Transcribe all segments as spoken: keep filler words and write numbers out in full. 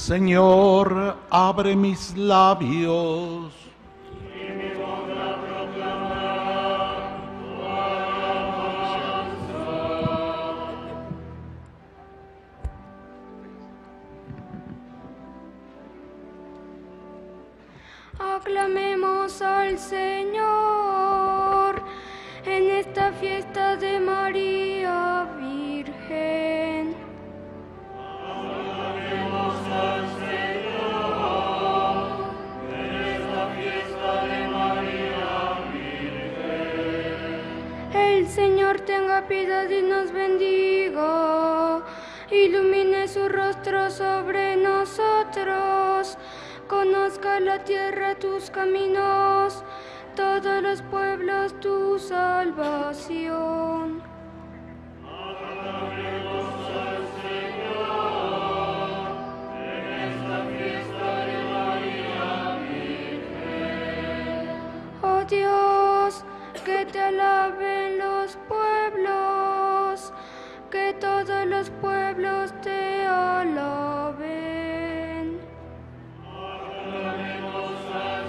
Señor, abre mis labios. Y mi boca proclamará tu alabanza. Aclamemos al Señor en esta fiesta de María Virgen. Aclamemos al Señor en esta fiesta de María Virgen. El Señor tenga piedad y nos bendiga, ilumine su rostro sobre nosotros, conozca la tierra tus caminos, todos los pueblos tu salvación. Aclamemos al Señor en esta fiesta de María Virgen. Oh Dios, que te alaben los pueblos, que todos los pueblos te alaben. Aclamemos al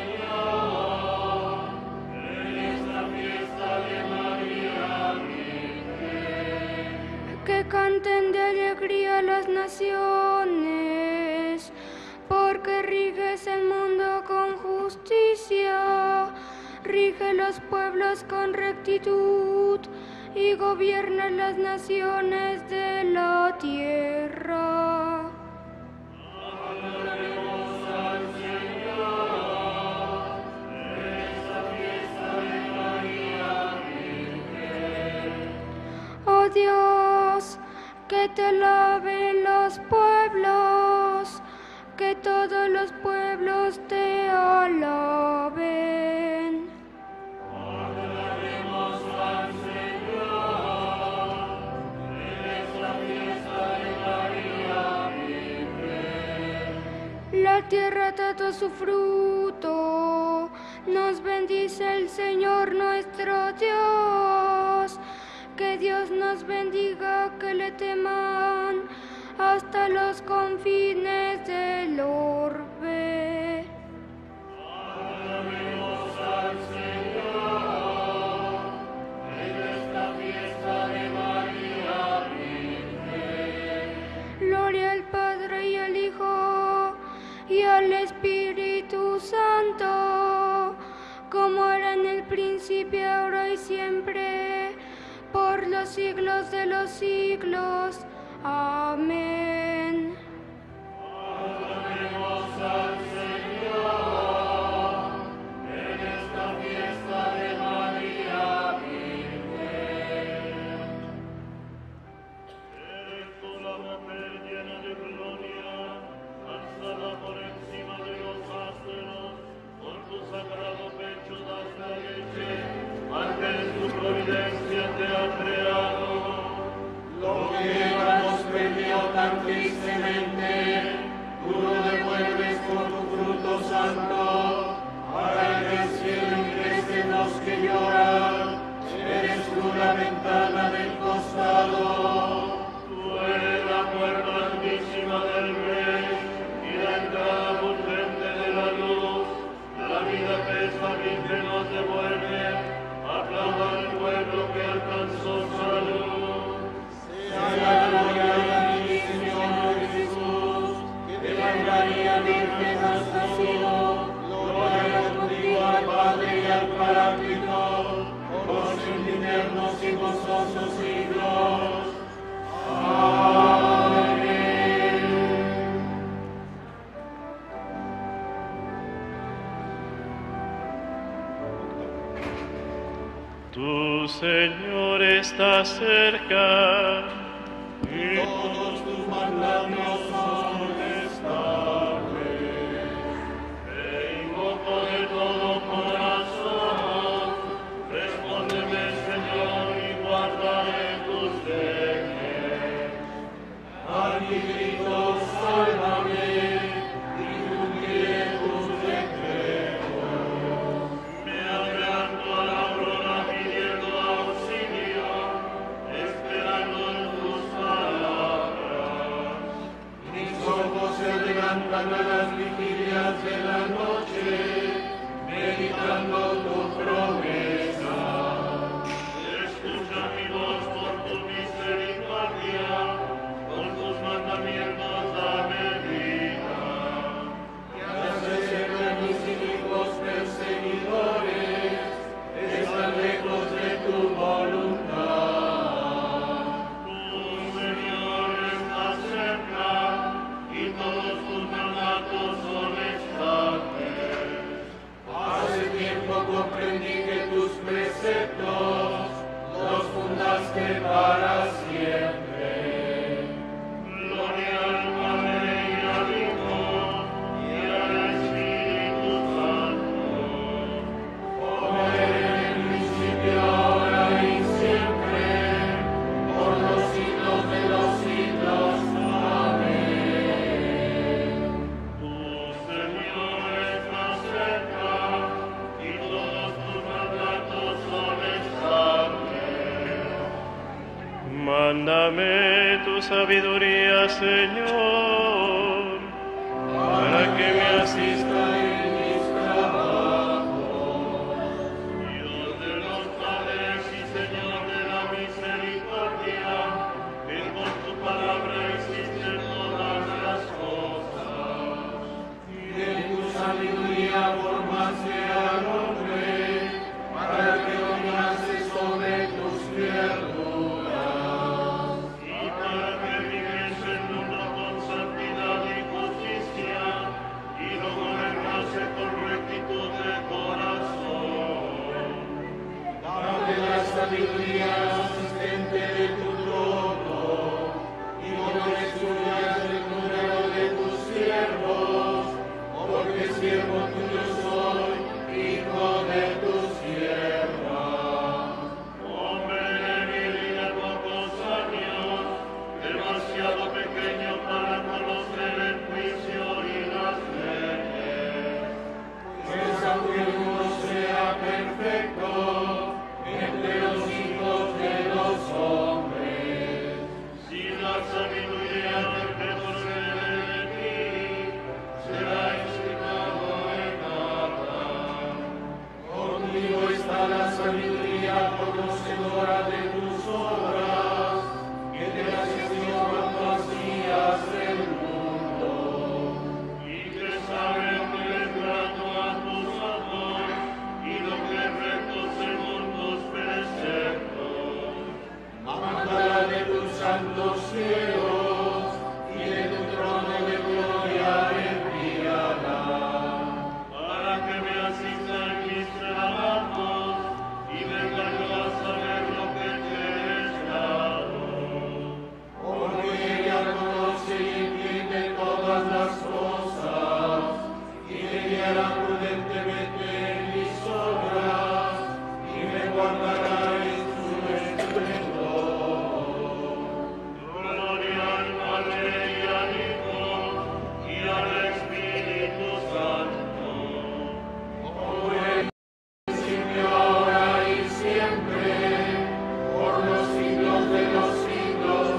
Señor en esta fiesta de María Virgen. Que canten de alegría las naciones, porque riges el mundo con justicia, rige los pueblos con rectitud y gobierna las naciones de la tierra. Aclamemos al Señor en esta fiesta de María Virgen. Oh Dios, que te alaben los pueblos, que todos los pueblos te alaben. Aclamemos al Señor en esta fiesta de María Virgen. La tierra ha dado su fruto, nos bendice el Señor nuestro Dios. Que Dios nos bendiga, que le teman hasta los confines del orbe. Aclamemos al Señor en esta fiesta de María Virgen. Gloria al Padre y al Hijo y al Espíritu Santo, como era en el principio, ahora y siempre, por los siglos de los siglos. Amén. Aclamemos al Señor en esta fiesta de María Virgen. Eres tú la mujer llena de gloria, alzada por encima de los astros, por tu sagrado pecho das la leche, ángeles tu providencia te ha creado. Lo que Eva nos perdió tan tristemente, tú lo devuelves con tu fruto santo, para que el cielo ingrese los que lloran, eres tú la ventana del costado. Tú eres la puerta altísima del Rey, y la entrada urgente de la luz, la vida que esta Virgen nos devuelve, aplauda al pueblo que alcanzó salud. Sea la gloria a ti, Señor Jesús, que de la María Virgen has nacido, gloria contigo al Padre y al Paráclito, por sus eternos y gozosos siglos. Amén. Tu Señor está cerca, Y todos tus mandatos son estables. Te invoco de todo corazón, respóndeme, Señor, y guardaré tus leyes. A mi grito, sálvame, y cumpliré tus decretos. Me adelanto a la aurora pidiendo auxilio, esperando en tus palabras. tus preceptos los fundaste para siempre. Gloria al Padre y al Hijo y al Espíritu Santo, como era en el principio, ahora y siempre, por los siglos de los siglos. Amén. Tu Señor está cerca y todos tus mandatos son estables. Mándame tu sabiduría, Señor, para que me asista en mis trabajos. Dios de los padres y Señor de la misericordia, que por tu palabra existen todas las cosas. Y en tu sabiduría formaste al hombre, para que dominase sobre tus criaturas. Y para que viviese el mundo con santidad y justicia, y lo gobernase con rectitud de corazón. Dame la sabiduría asistente de tu trono, y no destruyas el número de tus siervos, porque siervo tuyo soy, hijo de tu sierva. Hombre débil y de pocos años, demasiado pequeño para conocer el juicio y las leyes. Pues aunque uno sea perfecto entre los hijos de los hombres, si la sabiduría que procede de ti será estimado en nada. Contigo está la sabiduría conocedora de tus obras, que te asistió cuando hacías el mundo, y que sabe lo que es grato a tus ojos y lo que es recto según tus preceptos. Mándala de tus santos cielos y de tu trono de gloria envíala, para que me asista en mis trabajos y venga yo a saber lo que te es dado. Porque ella conoce y entiende todas las cosas, y me guiará prudentemente en mis obras, y me guardará en su esplendor. Gloria al Padre y al Hijo y al Espíritu Santo, como en el principio, ahora y siempre, por los siglos de los siglos.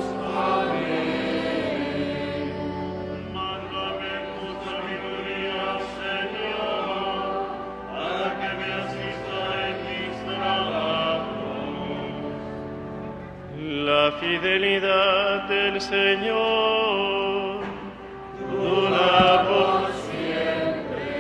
Amén. Mándame tu sabiduría, Señor, para que me asista en mis trabajos. La fidelidad del Señor dura por siempre.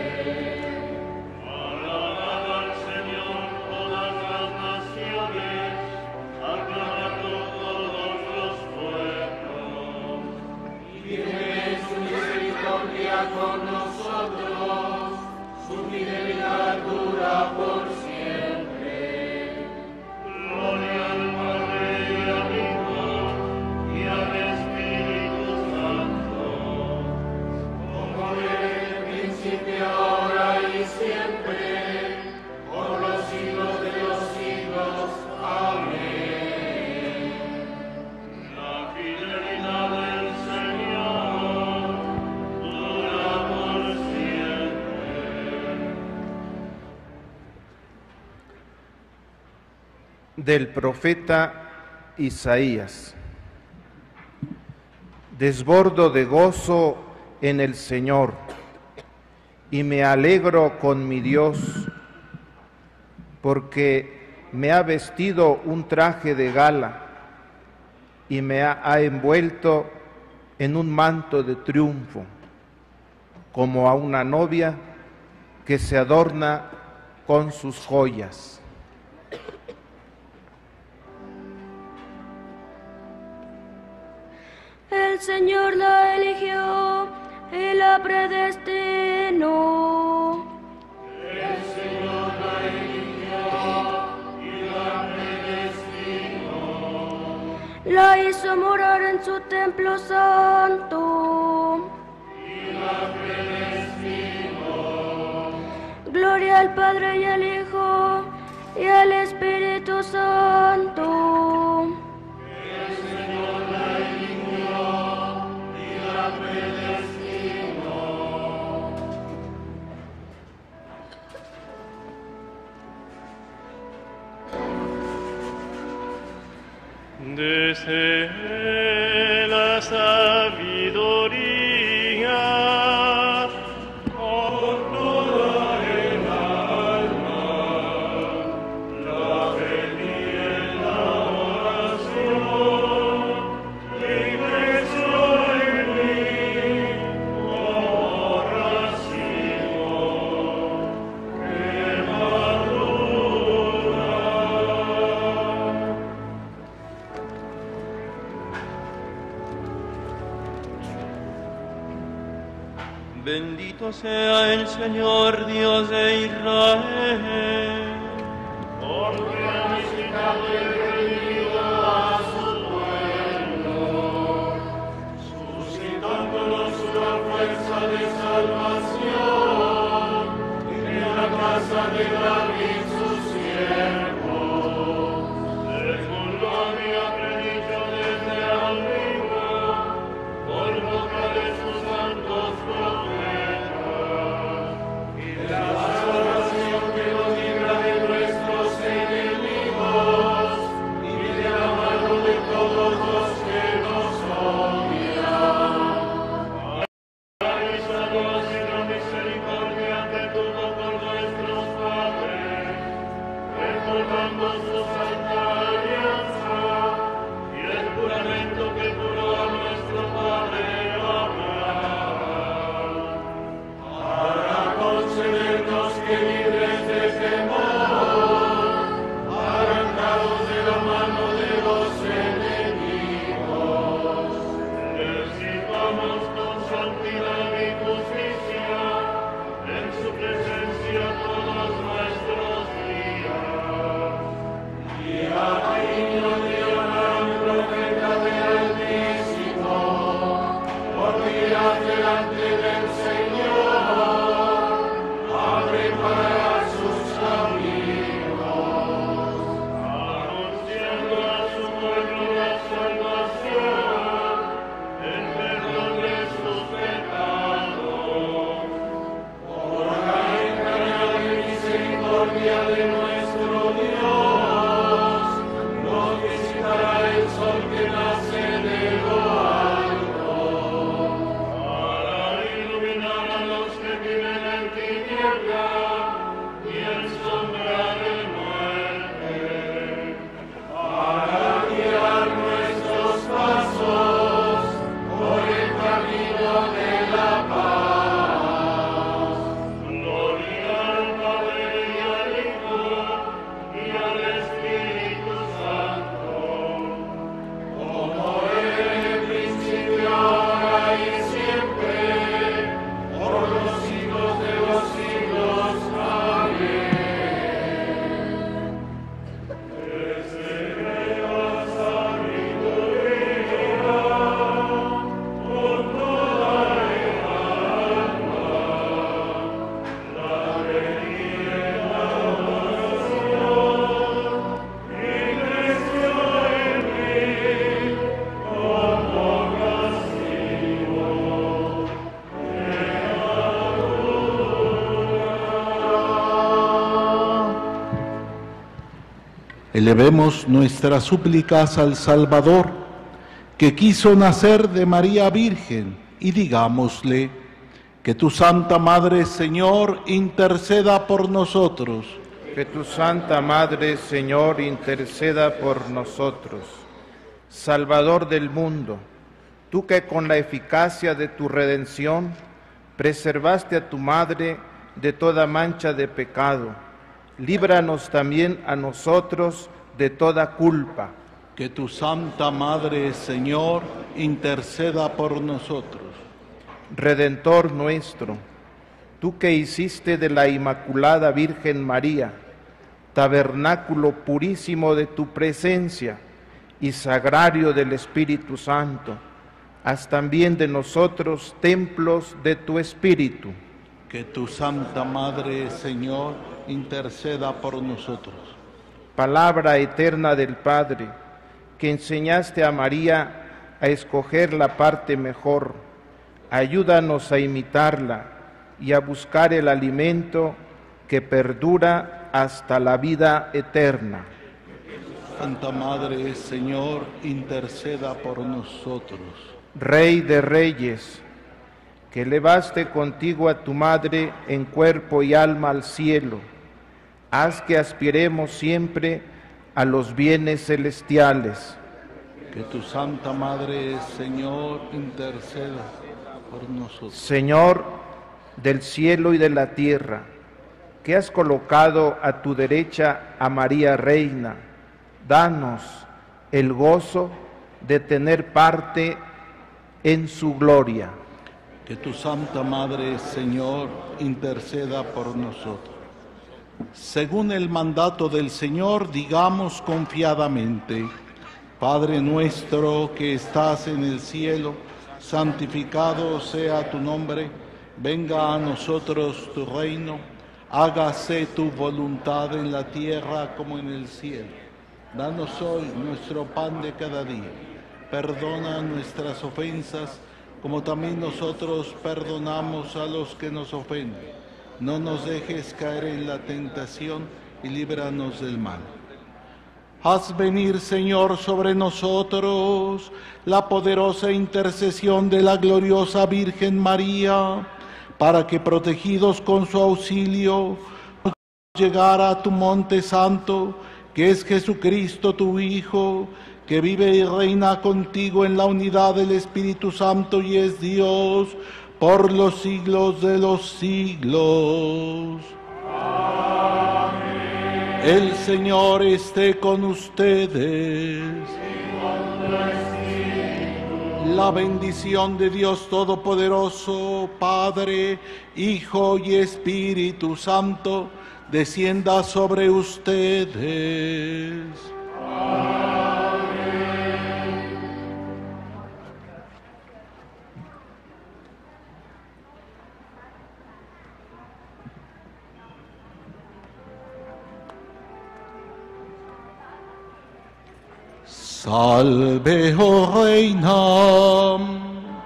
Alabad al Señor todas las naciones, aclamando todos los pueblos. Y tiene su misericordia con nosotros, su fidelidad dura por siempre. Gloria al Padre y al Hijo y al Espíritu Santo, como era en el principio, ahora y siempre, por los siglos de los siglos. Amén. La fidelidad del Señor dura por siempre. Del profeta Isaías. Desbordo de gozo en el Señor y me alegro con mi Dios, porque me ha vestido un traje de gala y me ha, ha envuelto en un manto de triunfo, como a una novia que se adorna con sus joyas. El Señor la eligió y la predestinó. El Señor la eligió la hizo morar en su templo santo. Gloria al Padre y al Hijo y al Espíritu Santo. El Señor la eligió y la predestinó. Desde la sabiduría, con toda el alma, la venía en la oración, ingresó en mí como racimo que madura. Bendito sea el Señor Dios de Israel, Porque ha visitado y redimido a su pueblo, suscitándonos una fuerza de salvación en la casa de David su siervo, según lo había predicho desde antiguo, por boca de sus santos profetas, y de la salvación que nos libra de nuestros enemigos y de la mano de todos los que nos odian. Avísanos en la misericordia que tuvo por nuestros padres, recordando su santa alianza y el juramento que juró a nuestro padre Abraham, para concedernos que libres de temor, arrancados de la mano de los enemigos, recibamos con santidad y justicia en su presencia todos nuestros días. Y a ti nos dio un profeta del Altísimo, por días delante del Señor, a preparar sus caminos, anunciando a su pueblo la salvación, el perdón de sus pecados, por la entrañable misericordia de nuestro Dios, nos visitará el sol que nace de lo alto, para iluminar a los que viven en tiniebla y en sombra de muerte, para guiar nuestros pasos por el camino de la paz. Gloria al Padre y al Hijo y al Espíritu Santo, como era en el principio, ahora y siempre, por los siglos de los siglos. Amén. Desde la sabiduría, con toda el alma, la venía en la oración, ingresó en mí como racimo Elevemos nuestras súplicas al Salvador, que quiso nacer de María Virgen, y digámosle: que tu Santa Madre, Señor, interceda por nosotros. Que tu Santa Madre, Señor, interceda por nosotros. Salvador del mundo, tú que con la eficacia de tu redención preservaste a tu Madre de toda mancha de pecado, líbranos también a nosotros de toda culpa. Que tu Santa Madre, Señor, interceda por nosotros. Redentor nuestro, tú que hiciste de la Inmaculada Virgen María tabernáculo purísimo de tu presencia y sagrario del Espíritu Santo, haz también de nosotros templos de tu Espíritu. Que tu Santa Madre, Señor, interceda por nosotros. Palabra eterna del Padre, que enseñaste a María a escoger la parte mejor, ayúdanos a imitarla y a buscar el alimento que perdura hasta la vida eterna. Santa Madre, Señor, interceda por nosotros. Rey de Reyes, que elevaste contigo a tu Madre en cuerpo y alma al cielo, haz que aspiremos siempre a los bienes celestiales. Que tu Santa Madre, Señor, interceda por nosotros. Señor del cielo y de la tierra, que has colocado a tu derecha a María Reina, danos el gozo de tener parte en su gloria. Que tu Santa Madre, Señor, interceda por nosotros. Según el mandato del Señor, digamos confiadamente: Padre nuestro que estás en el cielo, santificado sea tu nombre, venga a nosotros tu reino, hágase tu voluntad en la tierra como en el cielo. Danos hoy nuestro pan de cada día. Perdona nuestras ofensas, como también nosotros perdonamos a los que nos ofenden. No nos dejes caer en la tentación y líbranos del mal. Haz venir, Señor, sobre nosotros la poderosa intercesión de la gloriosa Virgen María, para que, protegidos con su auxilio, podamos llegar a tu monte santo, que es Jesucristo tu Hijo, que vive y reina contigo en la unidad del Espíritu Santo y es Dios por los siglos de los siglos. Amén. El Señor esté con ustedes. La bendición de Dios Todopoderoso, Padre, Hijo y Espíritu Santo, descienda sobre ustedes. Amén. Salve, oh Reina.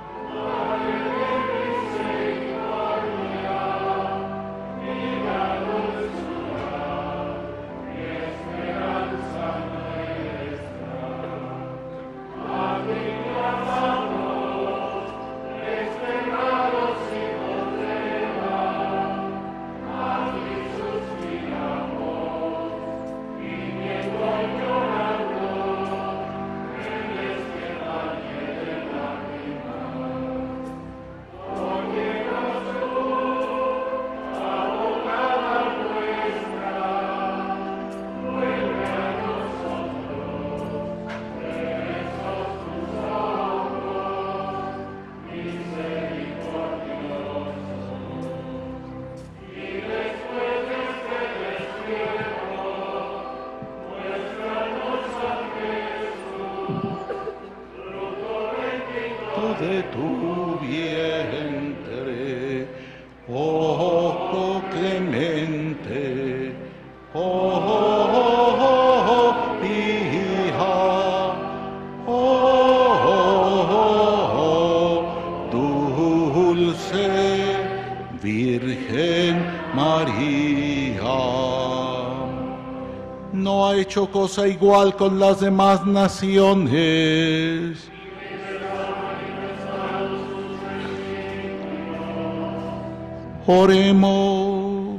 De tu vientre, oh clemente, oh hija, oh dulce Virgen María. No ha hecho cosa igual con las demás naciones. Oremos.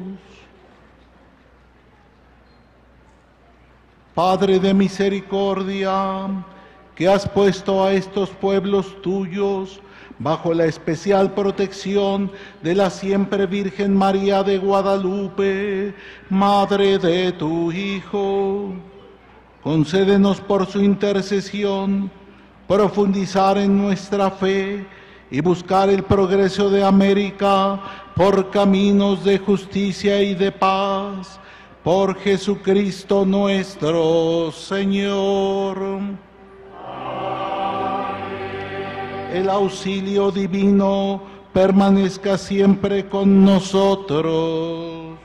Padre de misericordia, que has puesto a estos pueblos tuyos bajo la especial protección de la siempre Virgen María de Guadalupe, Madre de tu Hijo, concédenos por su intercesión profundizar en nuestra fe y buscar el progreso de América por caminos de justicia y de paz, por Jesucristo nuestro Señor. el auxilio divino permanezca siempre con nosotros.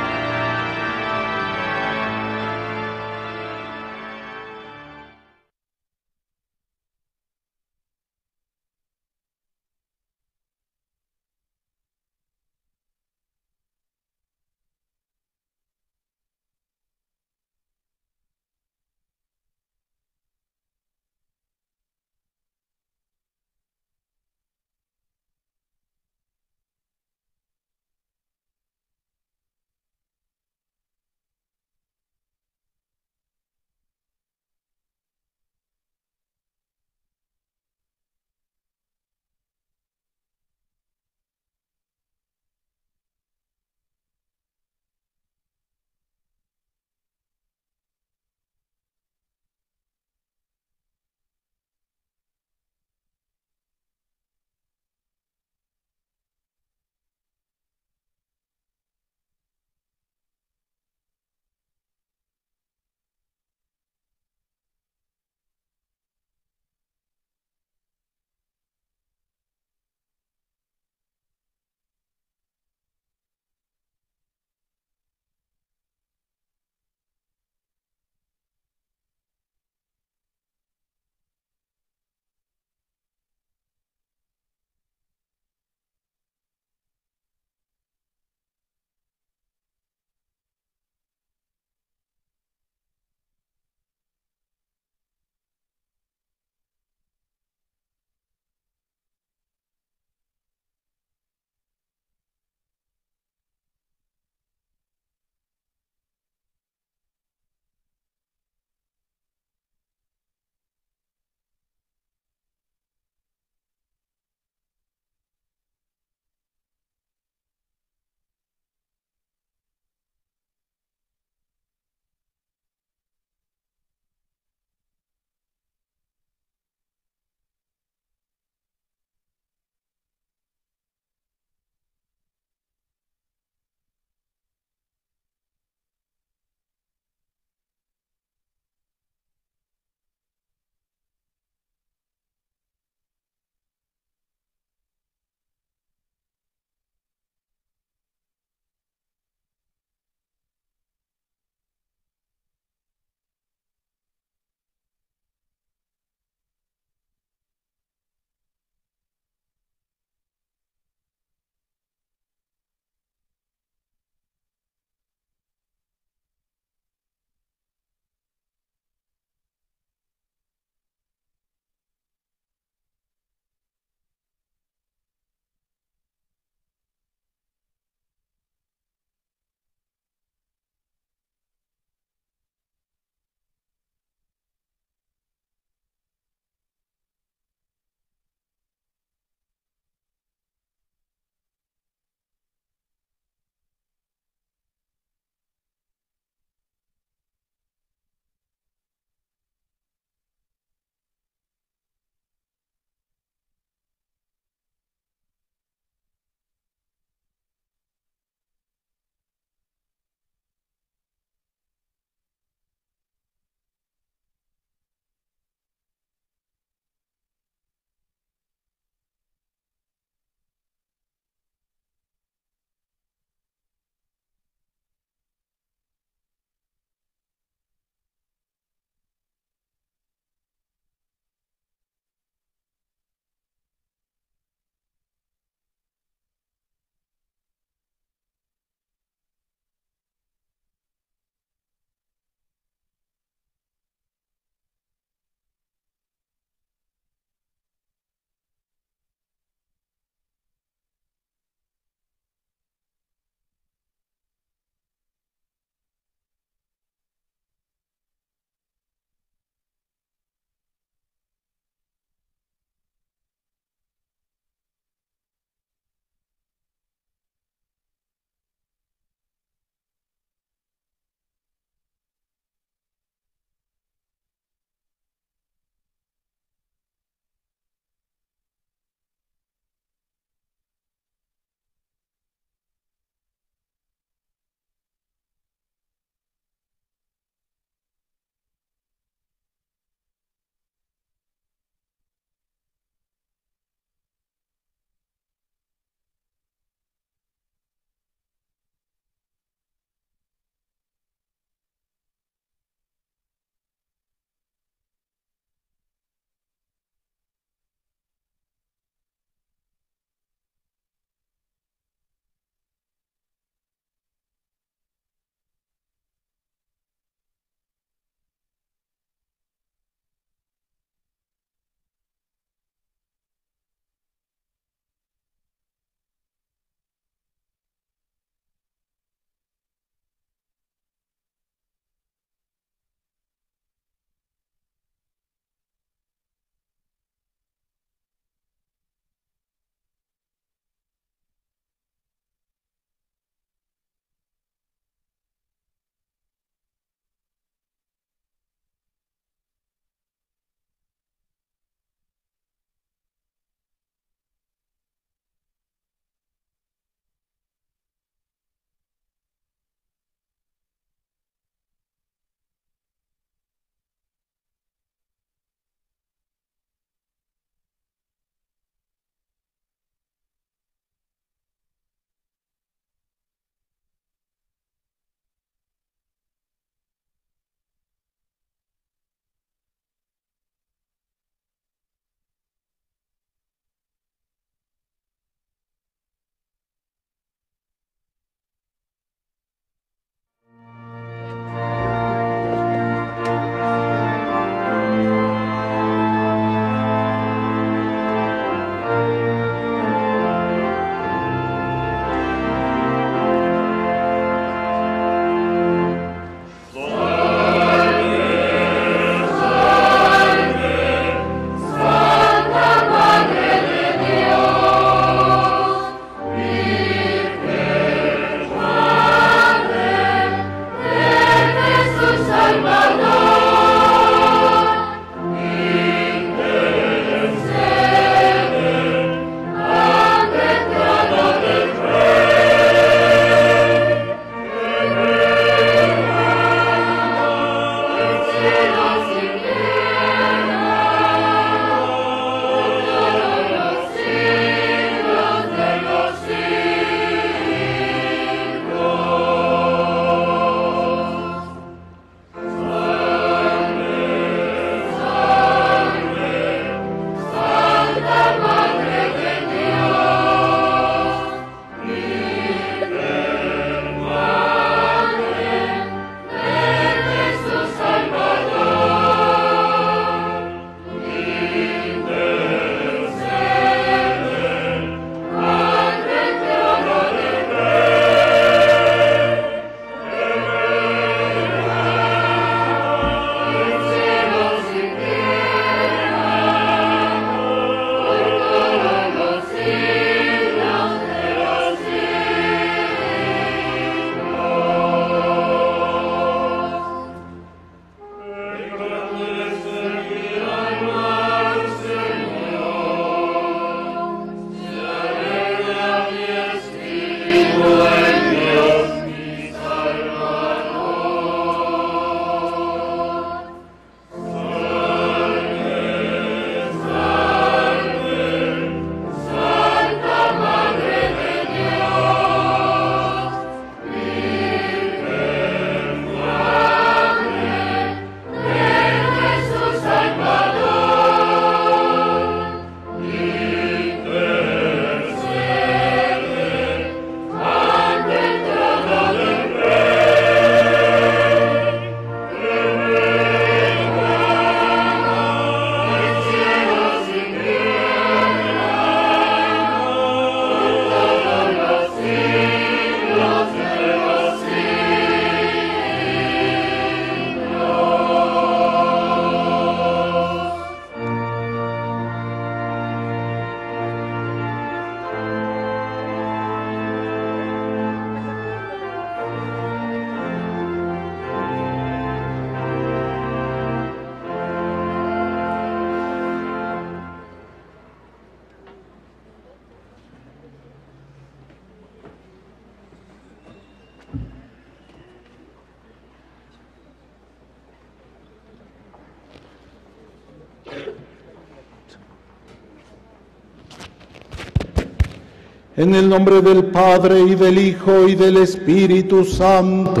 En el nombre del Padre, y del Hijo, y del Espíritu Santo.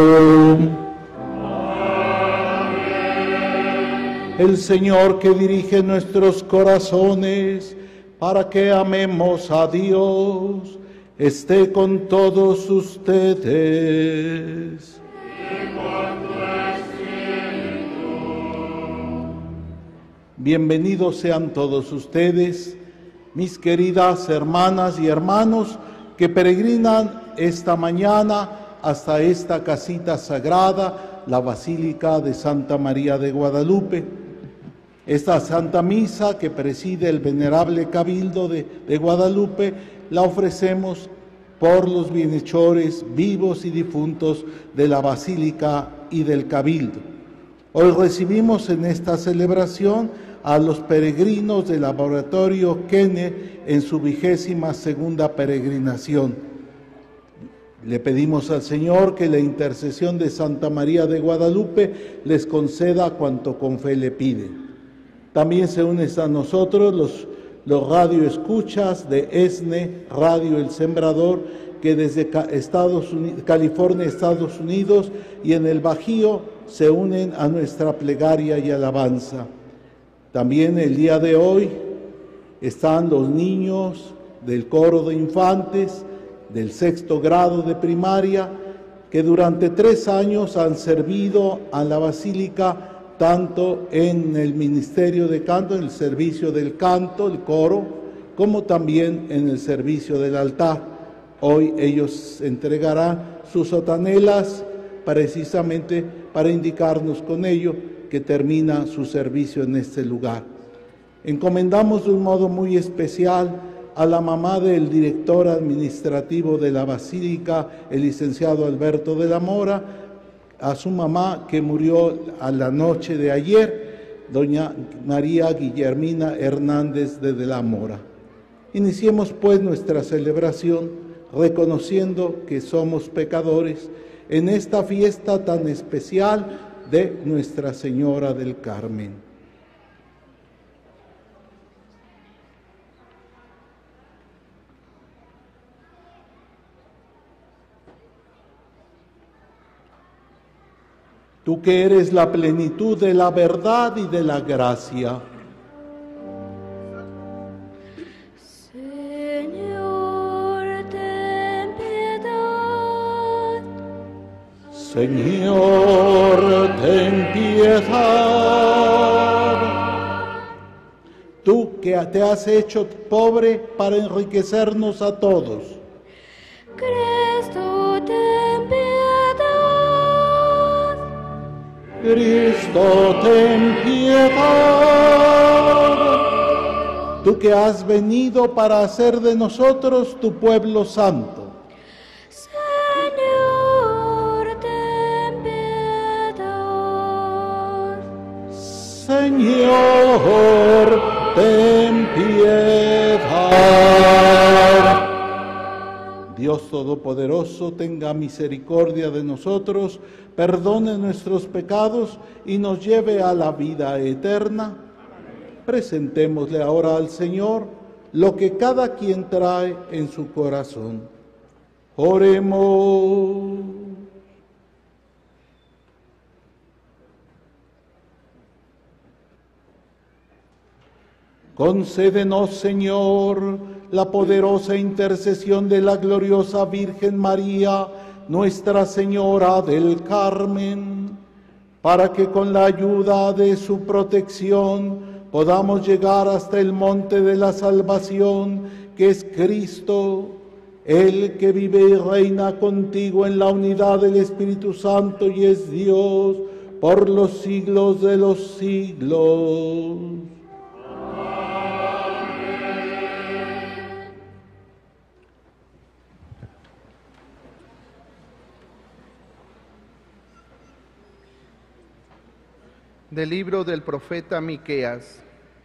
El Señor que dirige nuestros corazones para que amemos a Dios, esté con todos ustedes. Bienvenidos sean todos ustedes, mis queridas hermanas y hermanos que peregrinan esta mañana hasta esta casita sagrada, la Basílica de Santa María de Guadalupe. Esta Santa Misa que preside el Venerable Cabildo de, de Guadalupe la ofrecemos por los bienhechores vivos y difuntos de la Basílica y del Cabildo. Hoy recibimos en esta celebración a los peregrinos del Laboratorio Kenne en su vigésima segunda peregrinación. Le pedimos al Señor que la intercesión de Santa María de Guadalupe les conceda cuanto con fe le piden. También se unen a nosotros los, los radioescuchas de ESNE, Radio El Sembrador, que desde Estados Unidos, California, Estados Unidos y en el Bajío se unen a nuestra plegaria y alabanza. También el día de hoy están los niños del coro de infantes del sexto grado de primaria que durante tres años han servido a la Basílica tanto en el ministerio de canto, en el servicio del canto, el coro, como también en el servicio del altar. Hoy ellos entregarán sus sotanelas precisamente para indicarnos con ello que termina su servicio en este lugar. Encomendamos de un modo muy especial a la mamá del director administrativo de la Basílica, el licenciado Alberto de la Mora, a su mamá que murió a la noche de ayer, doña María Guillermina Hernández de, de la Mora. Iniciemos pues nuestra celebración reconociendo que somos pecadores en esta fiesta tan especial de Nuestra Señora del Carmen. Tú que eres la plenitud de la verdad y de la gracia. Señor, ten piedad. Tú que te has hecho pobre para enriquecernos a todos. Cristo, ten piedad. Cristo, ten piedad. Tú que has venido para hacer de nosotros tu pueblo santo. Señor, ten piedad. Dios Todopoderoso tenga misericordia de nosotros, perdone nuestros pecados y nos lleve a la vida eterna. Presentémosle ahora al Señor lo que cada quien trae en su corazón. Oremos. Concédenos, Señor, la poderosa intercesión de la gloriosa Virgen María, Nuestra Señora del Carmen, para que con la ayuda de su protección podamos llegar hasta el monte de la salvación, que es Cristo, el que vive y reina contigo en la unidad del Espíritu Santo y es Dios por los siglos de los siglos. Del libro del profeta Miqueas.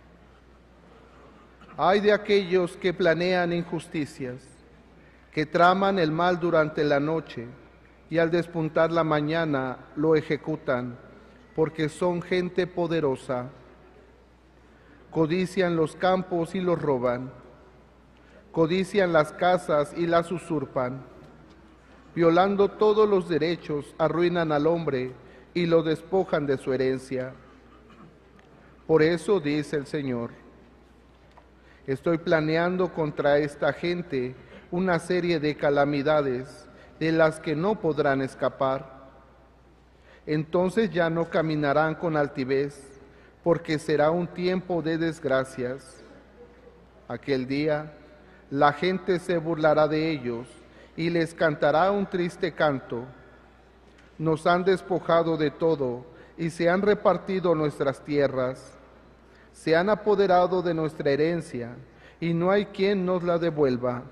Ay de aquellos que planean injusticias, que traman el mal durante la noche y al despuntar la mañana lo ejecutan, porque son gente poderosa. Codician los campos y los roban, codician las casas y las usurpan. Violando todos los derechos, arruinan al hombre y lo despojan de su herencia. Por eso dice el Señor: estoy planeando contra esta gente una serie de calamidades de las que no podrán escapar. Entonces ya no caminarán con altivez, porque será un tiempo de desgracias. Aquel día la gente se burlará de ellos y les cantará un triste canto. Nos han despojado de todo y se han repartido nuestras tierras. Se han apoderado de nuestra herencia y no hay quien nos la devuelva.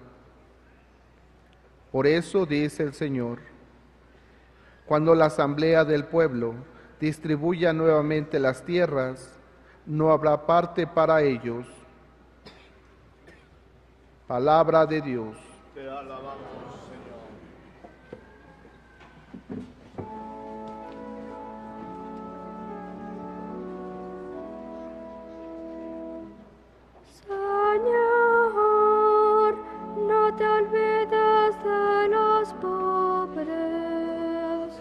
Por eso dice el Señor: cuando la asamblea del pueblo distribuya nuevamente las tierras, no habrá parte para ellos. Palabra de Dios. Te alabamos, Señor. Señor, no te olvides de los pobres.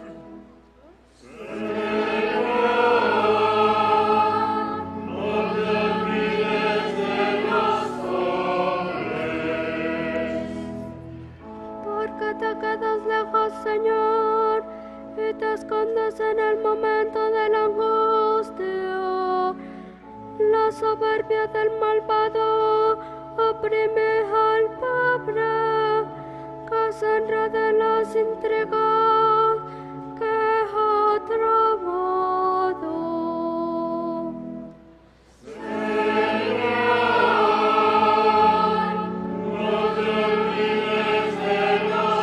Señor, no te olvides de los pobres. Porque te quedas lejos, Señor, y te escondes en el momento de la angustia. La soberbia del malvado oprime al pobre, que se enreda en las intrigas que ha trabado. Señor, no te olvides de los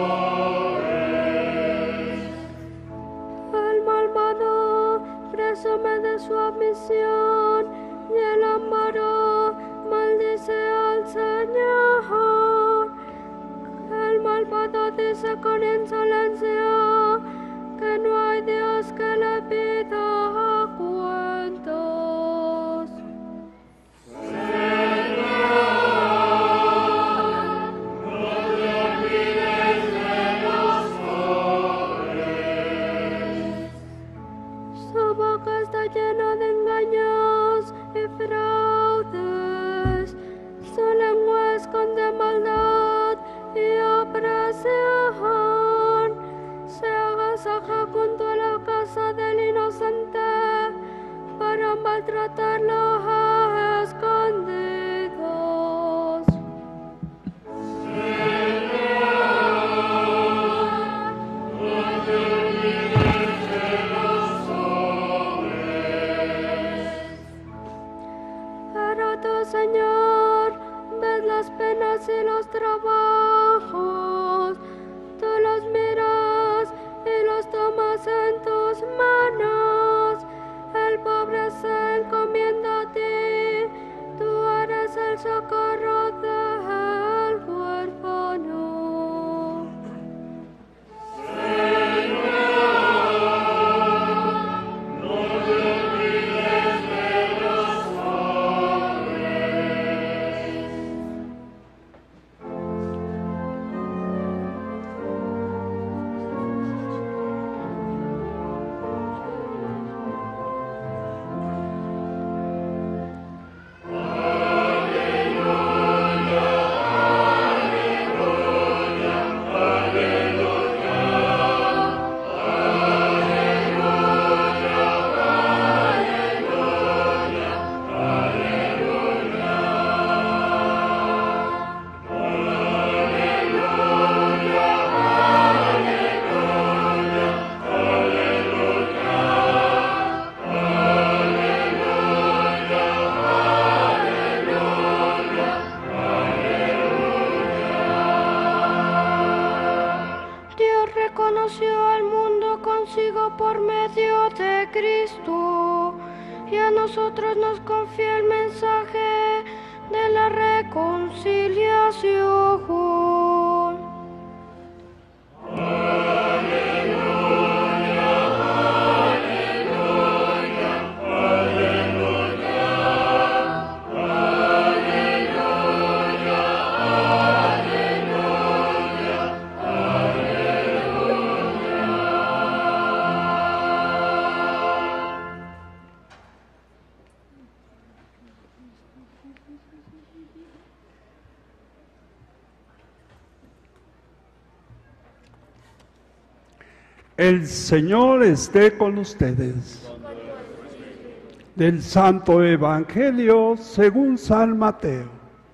pobres. El malvado presume de su ambición y el amargo maldice al Señor. El malvado dice con insolencia que no hay Dios que le pida cuentas. Señor, no te olvides de los pobres. Su boca está llena de engaños y fraudes. Su lengua esconde maldad y opresión. Se agasaja junto a la casa del inocente para maltratarlo a escondidos. No te olvides de los pobres. Pero tú, Señor, ves las penas y los trabajos. Tú los miras y los tomas en tus manos. El pobre se encomienda a ti. Tú eres el socorro del huérfano. conoció al mundo consigo por medio de Cristo, y a nosotros nos confía el mensaje de la reconciliación. El Señor esté con ustedes. Del Santo Evangelio según San Mateo.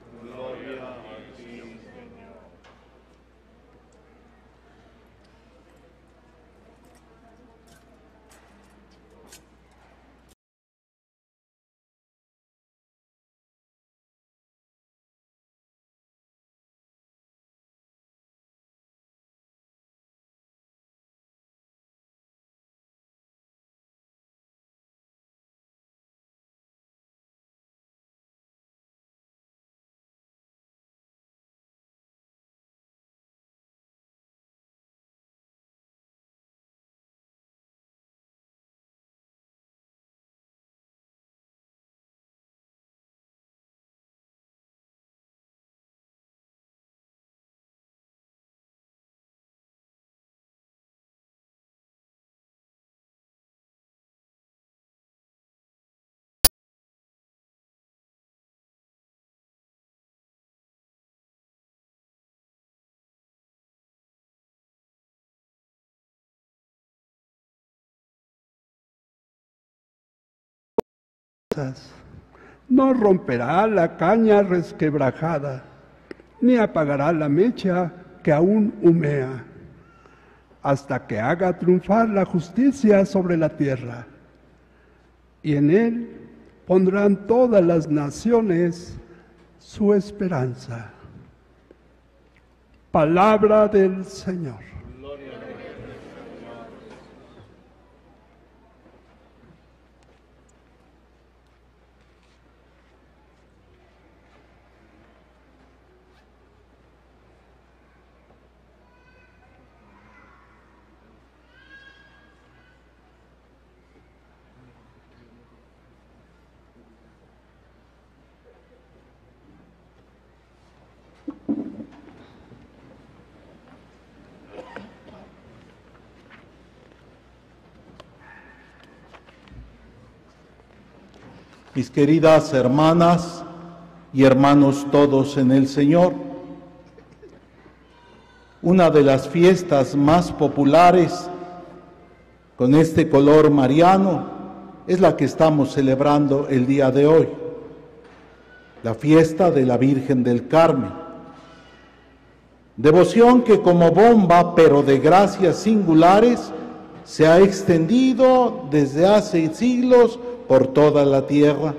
No romperá la caña resquebrajada, ni apagará la mecha que aún humea, hasta que haga triunfar la justicia sobre la tierra. Y en él pondrán todas las naciones su esperanza. Palabra del Señor. Mis queridas hermanas y hermanos todos en el Señor, una de las fiestas más populares con este color mariano es la que estamos celebrando el día de hoy, la fiesta de la Virgen del Carmen. Devoción que como bomba, pero de gracias singulares, se ha extendido desde hace siglos por toda la tierra.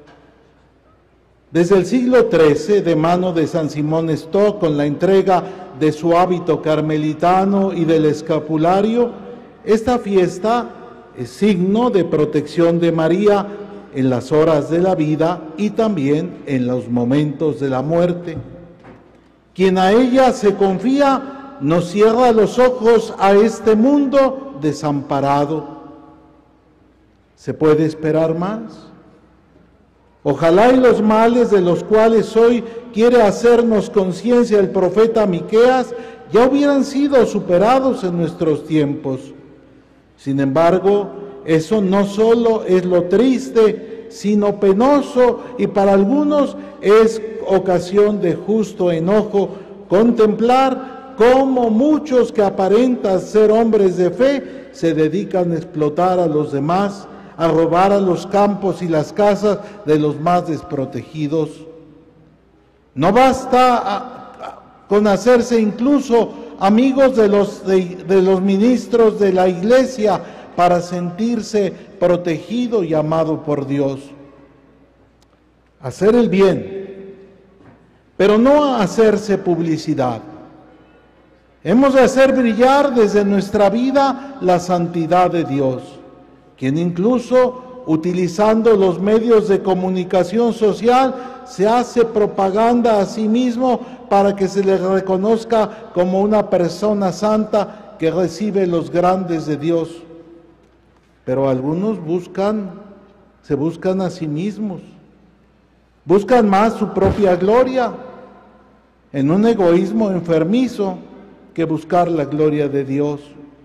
Desde el siglo trece, de mano de San Simón Stock, con la entrega de su hábito carmelitano y del escapulario, esta fiesta es signo de protección de María en las horas de la vida y también en los momentos de la muerte. Quien a ella se confía no cierra los ojos a este mundo desamparado. ¿Se puede esperar más? Ojalá y los males de los cuales hoy quiere hacernos conciencia el profeta Miqueas ya hubieran sido superados en nuestros tiempos. Sin embargo, eso no solo es lo triste, sino penoso, y para algunos es ocasión de justo enojo contemplar cómo muchos que aparentan ser hombres de fe se dedican a explotar a los demás, a robar a los campos y las casas de los más desprotegidos. No basta a, a, con hacerse incluso amigos de los, de, de los ministros de la Iglesia para sentirse protegido y amado por Dios. Hacer el bien, pero no hacerse publicidad. Hemos de hacer brillar desde nuestra vida la santidad de Dios, quien incluso utilizando los medios de comunicación social se hace propaganda a sí mismo para que se le reconozca como una persona santa que recibe los grandes de Dios. Pero algunos buscan, se buscan a sí mismos, buscan más su propia gloria, en un egoísmo enfermizo, que buscar la gloria de Dios.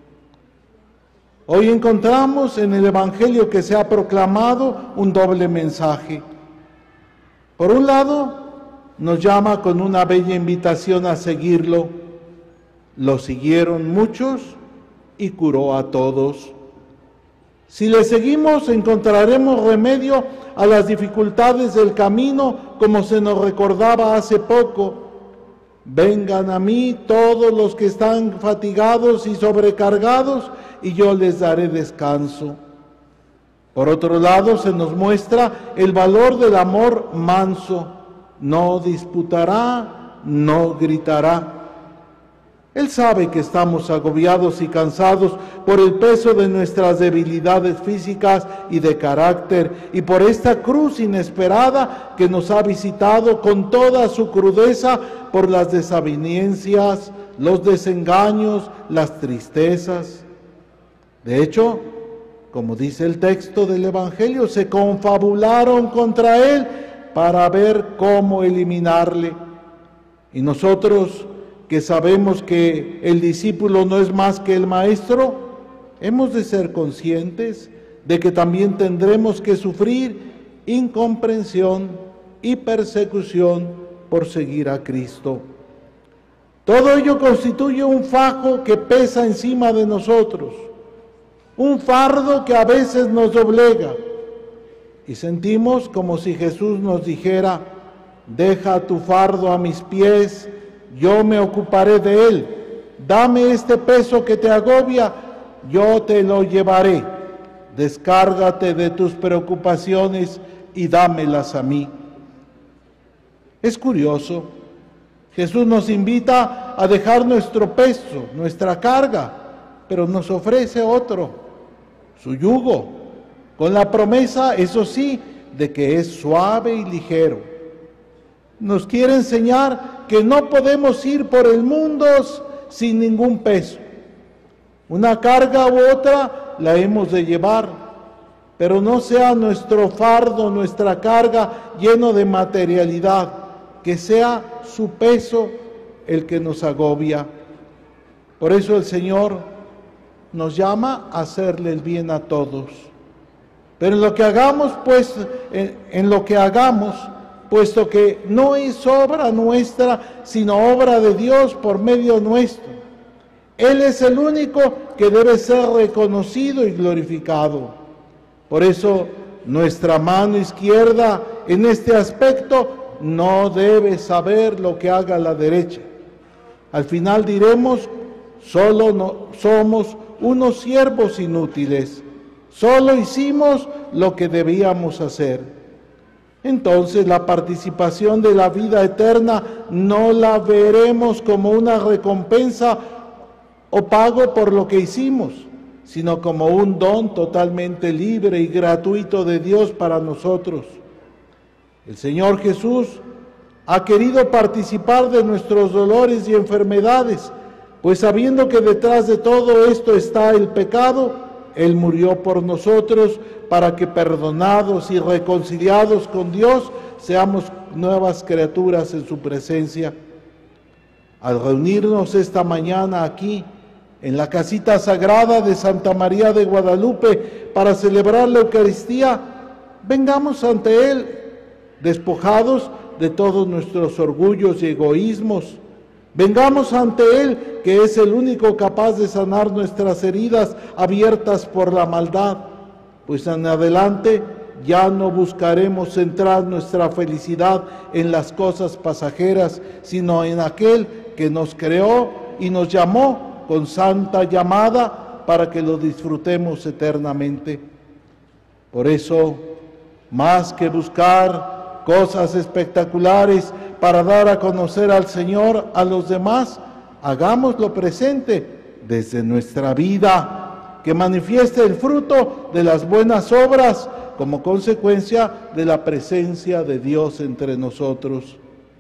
Hoy encontramos en el Evangelio que se ha proclamado un doble mensaje. Por un lado, nos llama con una bella invitación a seguirlo. Lo siguieron muchos y curó a todos. Si le seguimos, encontraremos remedio a las dificultades del camino, como se nos recordaba hace poco. Vengan a mí todos los que están fatigados y sobrecargados, y yo les daré descanso. Por otro lado, se nos muestra el valor del amor manso. No disputará, no gritará. Él sabe que estamos agobiados y cansados por el peso de nuestras debilidades físicas y de carácter, y por esta cruz inesperada que nos ha visitado con toda su crudeza por las desavenencias, los desengaños, las tristezas. De hecho, como dice el texto del Evangelio, se confabularon contra él para ver cómo eliminarle. Y nosotros, que sabemos que el discípulo no es más que el maestro, hemos de ser conscientes de que también tendremos que sufrir incomprensión y persecución por seguir a Cristo. Todo ello constituye un fajo que pesa encima de nosotros, un fardo que a veces nos doblega, y sentimos como si Jesús nos dijera: deja tu fardo a mis pies, yo me ocuparé de él. Dame este peso que te agobia, yo te lo llevaré. Descárgate de tus preocupaciones y dámelas a mí. Es curioso, Jesús nos invita a dejar nuestro peso, nuestra carga, pero nos ofrece otro, su yugo, con la promesa, eso sí, de que es suave y ligero. Nos quiere enseñar que no podemos ir por el mundo sin ningún peso. Una carga u otra la hemos de llevar, pero no sea nuestro fardo, nuestra carga lleno de materialidad, que sea su peso el que nos agobia. Por eso el Señor nos llama a hacerle el bien a todos. Pero en lo que hagamos, pues, en, en lo que hagamos, puesto que no es obra nuestra, sino obra de Dios por medio nuestro. Él es el único que debe ser reconocido y glorificado. Por eso, nuestra mano izquierda en este aspecto no debe saber lo que haga la derecha. Al final diremos: solo no, somos unos siervos inútiles, solo hicimos lo que debíamos hacer. Entonces la participación de la vida eterna no la veremos como una recompensa o pago por lo que hicimos, sino como un don totalmente libre y gratuito de Dios para nosotros. El Señor Jesús ha querido participar de nuestros dolores y enfermedades, pues sabiendo que detrás de todo esto está el pecado, Él murió por nosotros para que, perdonados y reconciliados con Dios, seamos nuevas criaturas en su presencia. Al reunirnos esta mañana aquí, en la casita sagrada de Santa María de Guadalupe, para celebrar la Eucaristía, vengamos ante Él, despojados de todos nuestros orgullos y egoísmos. Vengamos ante Él, que es el único capaz de sanar nuestras heridas abiertas por la maldad, pues en adelante ya no buscaremos centrar nuestra felicidad en las cosas pasajeras, sino en aquel que nos creó y nos llamó con santa llamada para que lo disfrutemos eternamente. Por eso, más que buscar cosas espectaculares para dar a conocer al Señor a los demás, hagámoslo presente desde nuestra vida, que manifieste el fruto de las buenas obras como consecuencia de la presencia de Dios entre nosotros.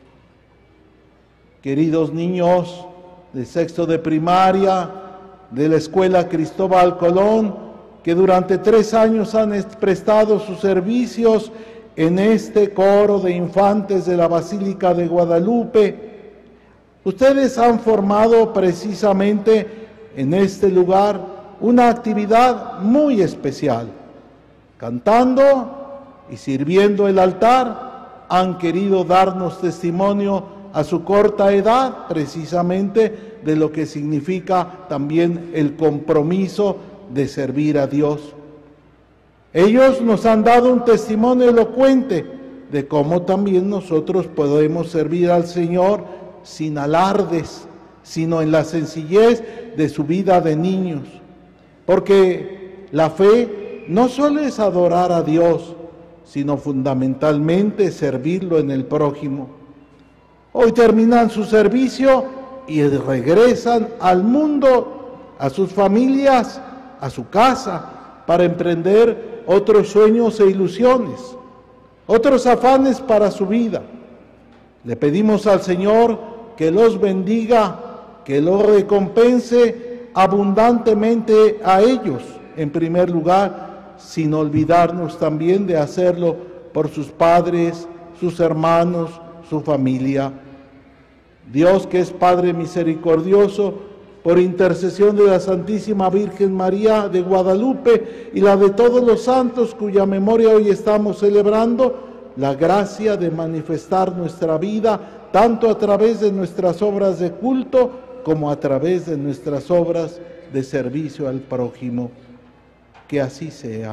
Queridos niños de sexto de primaria, de la Escuela Cristóbal Colón, que durante tres años han prestado sus servicios en este coro de infantes de la Basílica de Guadalupe, ustedes han formado precisamente en este lugar una actividad muy especial. Cantando y sirviendo el altar, han querido darnos testimonio a su corta edad, precisamente de lo que significa también el compromiso de servir a Dios. Ellos nos han dado un testimonio elocuente de cómo también nosotros podemos servir al Señor sin alardes, sino en la sencillez de su vida de niños. Porque la fe no solo es adorar a Dios, sino fundamentalmente servirlo en el prójimo. Hoy terminan su servicio y regresan al mundo, a sus familias, a su casa, para emprender otros sueños e ilusiones, otros afanes para su vida. Le pedimos al Señor que los bendiga, que los recompense abundantemente a ellos, en primer lugar, sin olvidarnos también de hacerlo por sus padres, sus hermanos, su familia. Dios, que es Padre misericordioso, por intercesión de la Santísima Virgen María de Guadalupe y la de todos los santos cuya memoria hoy estamos celebrando, la gracia de manifestar nuestra vida tanto a través de nuestras obras de culto como a través de nuestras obras de servicio al prójimo. Que así sea.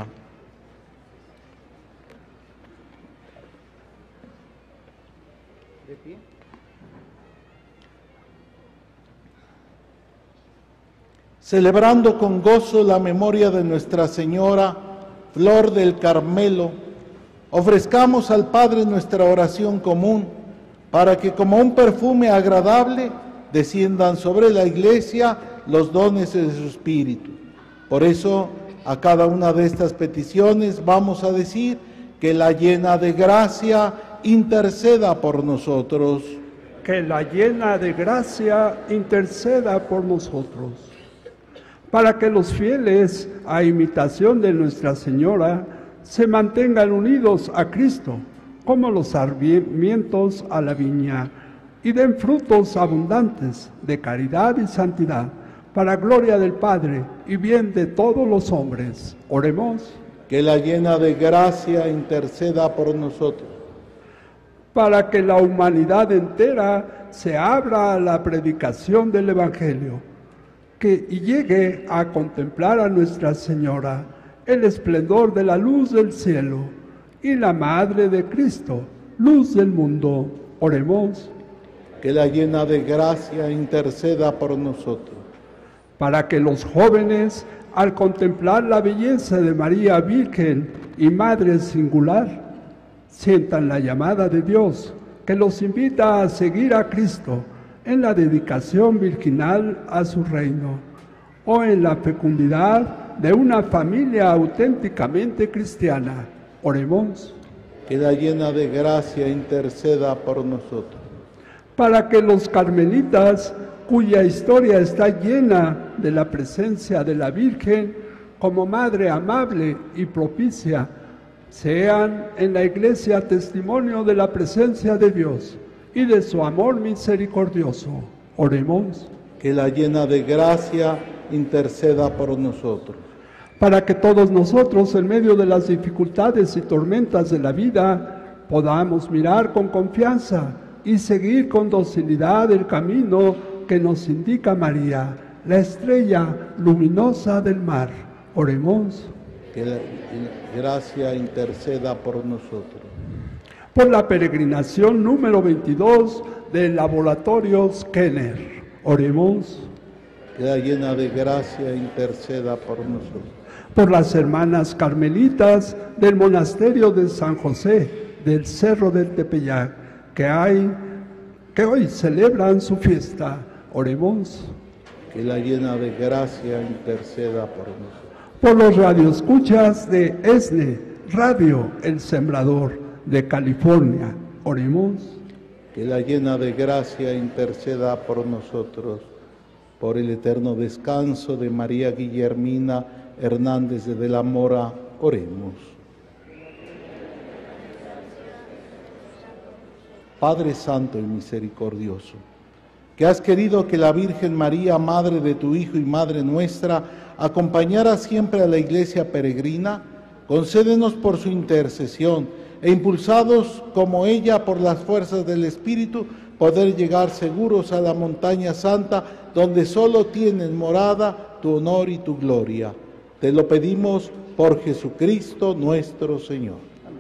Celebrando con gozo la memoria de Nuestra Señora, Flor del Carmelo, ofrezcamos al Padre nuestra oración común, para que como un perfume agradable desciendan sobre la Iglesia los dones de su Espíritu. Por eso, a cada una de estas peticiones vamos a decir que la llena de gracia interceda por nosotros. Que la llena de gracia interceda por nosotros. Para que los fieles, a imitación de Nuestra Señora, se mantengan unidos a Cristo, como los sarmientos a la viña, y den frutos abundantes de caridad y santidad, para gloria del Padre y bien de todos los hombres. Oremos. Que la llena de gracia interceda por nosotros. Para que la humanidad entera se abra a la predicación del Evangelio, que y llegue a contemplar a Nuestra Señora, el esplendor de la luz del cielo, y la Madre de Cristo, luz del mundo. Oremos. Que la llena de gracia interceda por nosotros. Para que los jóvenes, al contemplar la belleza de María Virgen y Madre singular, sientan la llamada de Dios, que los invita a seguir a Cristo en la dedicación virginal a su reino, o en la fecundidad de una familia auténticamente cristiana. Oremos. Que la llena de gracia interceda por nosotros. Para que los carmelitas, cuya historia está llena de la presencia de la Virgen como Madre amable y propicia, sean en la Iglesia testimonio de la presencia de Dios y de su amor misericordioso. Oremos. Que la llena de gracia interceda por nosotros. Para que todos nosotros, en medio de las dificultades y tormentas de la vida, podamos mirar con confianza y seguir con docilidad el camino que nos indica María, la estrella luminosa del mar. Oremos. Que la gracia interceda por nosotros. Por la peregrinación número veintidós del Laboratorio Kenner. Oremos. Que la llena de gracia interceda por nosotros. Por las hermanas carmelitas del monasterio de San José del Cerro del Tepeyac, que hay, que hoy celebran su fiesta. Oremos. Que la llena de gracia interceda por nosotros. Por los radioescuchas de ESNE, Radio El Sembrador de California, oremos. Que la llena de gracia interceda por nosotros. Por el eterno descanso de María Guillermina Hernández de la Mora, oremos. Padre Santo y Misericordioso, que has querido que la Virgen María, Madre de tu Hijo y Madre nuestra, acompañara siempre a la Iglesia peregrina, concédenos por su intercesión e impulsados como ella por las fuerzas del Espíritu, poder llegar seguros a la montaña santa, donde solo tienen morada tu honor y tu gloria. Te lo pedimos por Jesucristo nuestro Señor.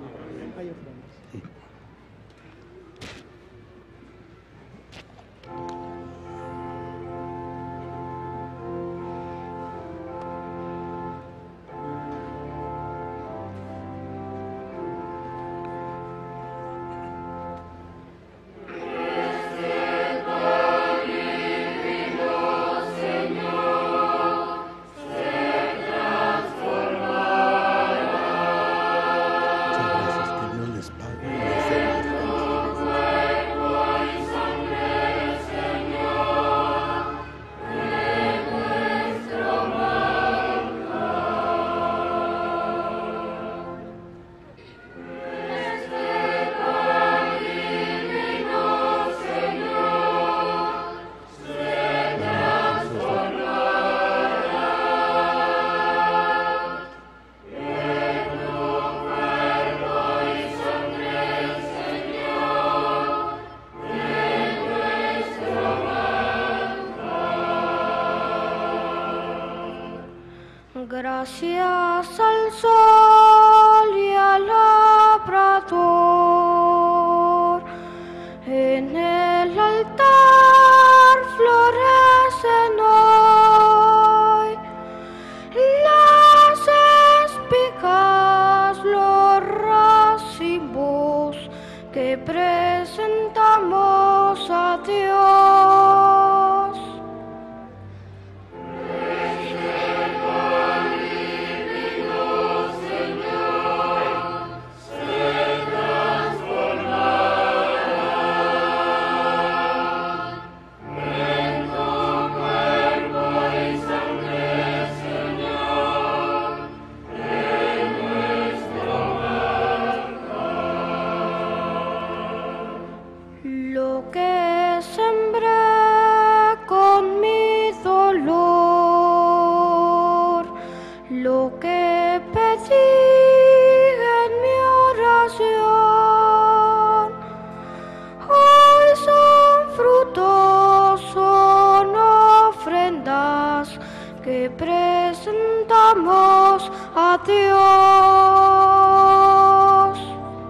Gracias al sol y al labrador, en el altar florecen hoy las espigas, los racimos que presentamos a Dios. Que presentamos a Dios.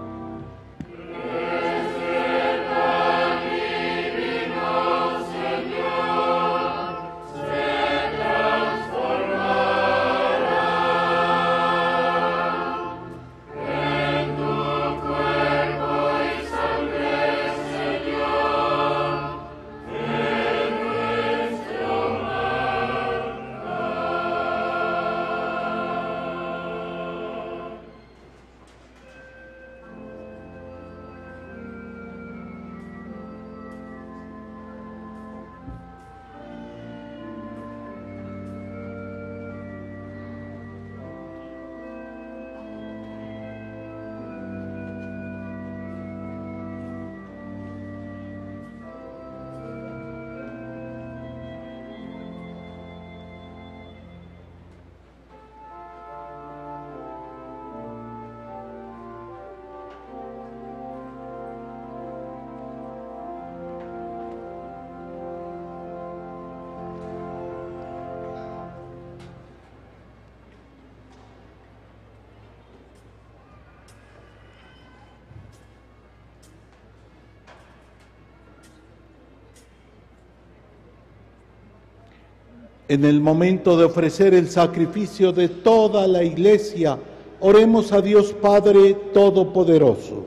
En el momento de ofrecer el sacrificio de toda la Iglesia, oremos a Dios Padre Todopoderoso.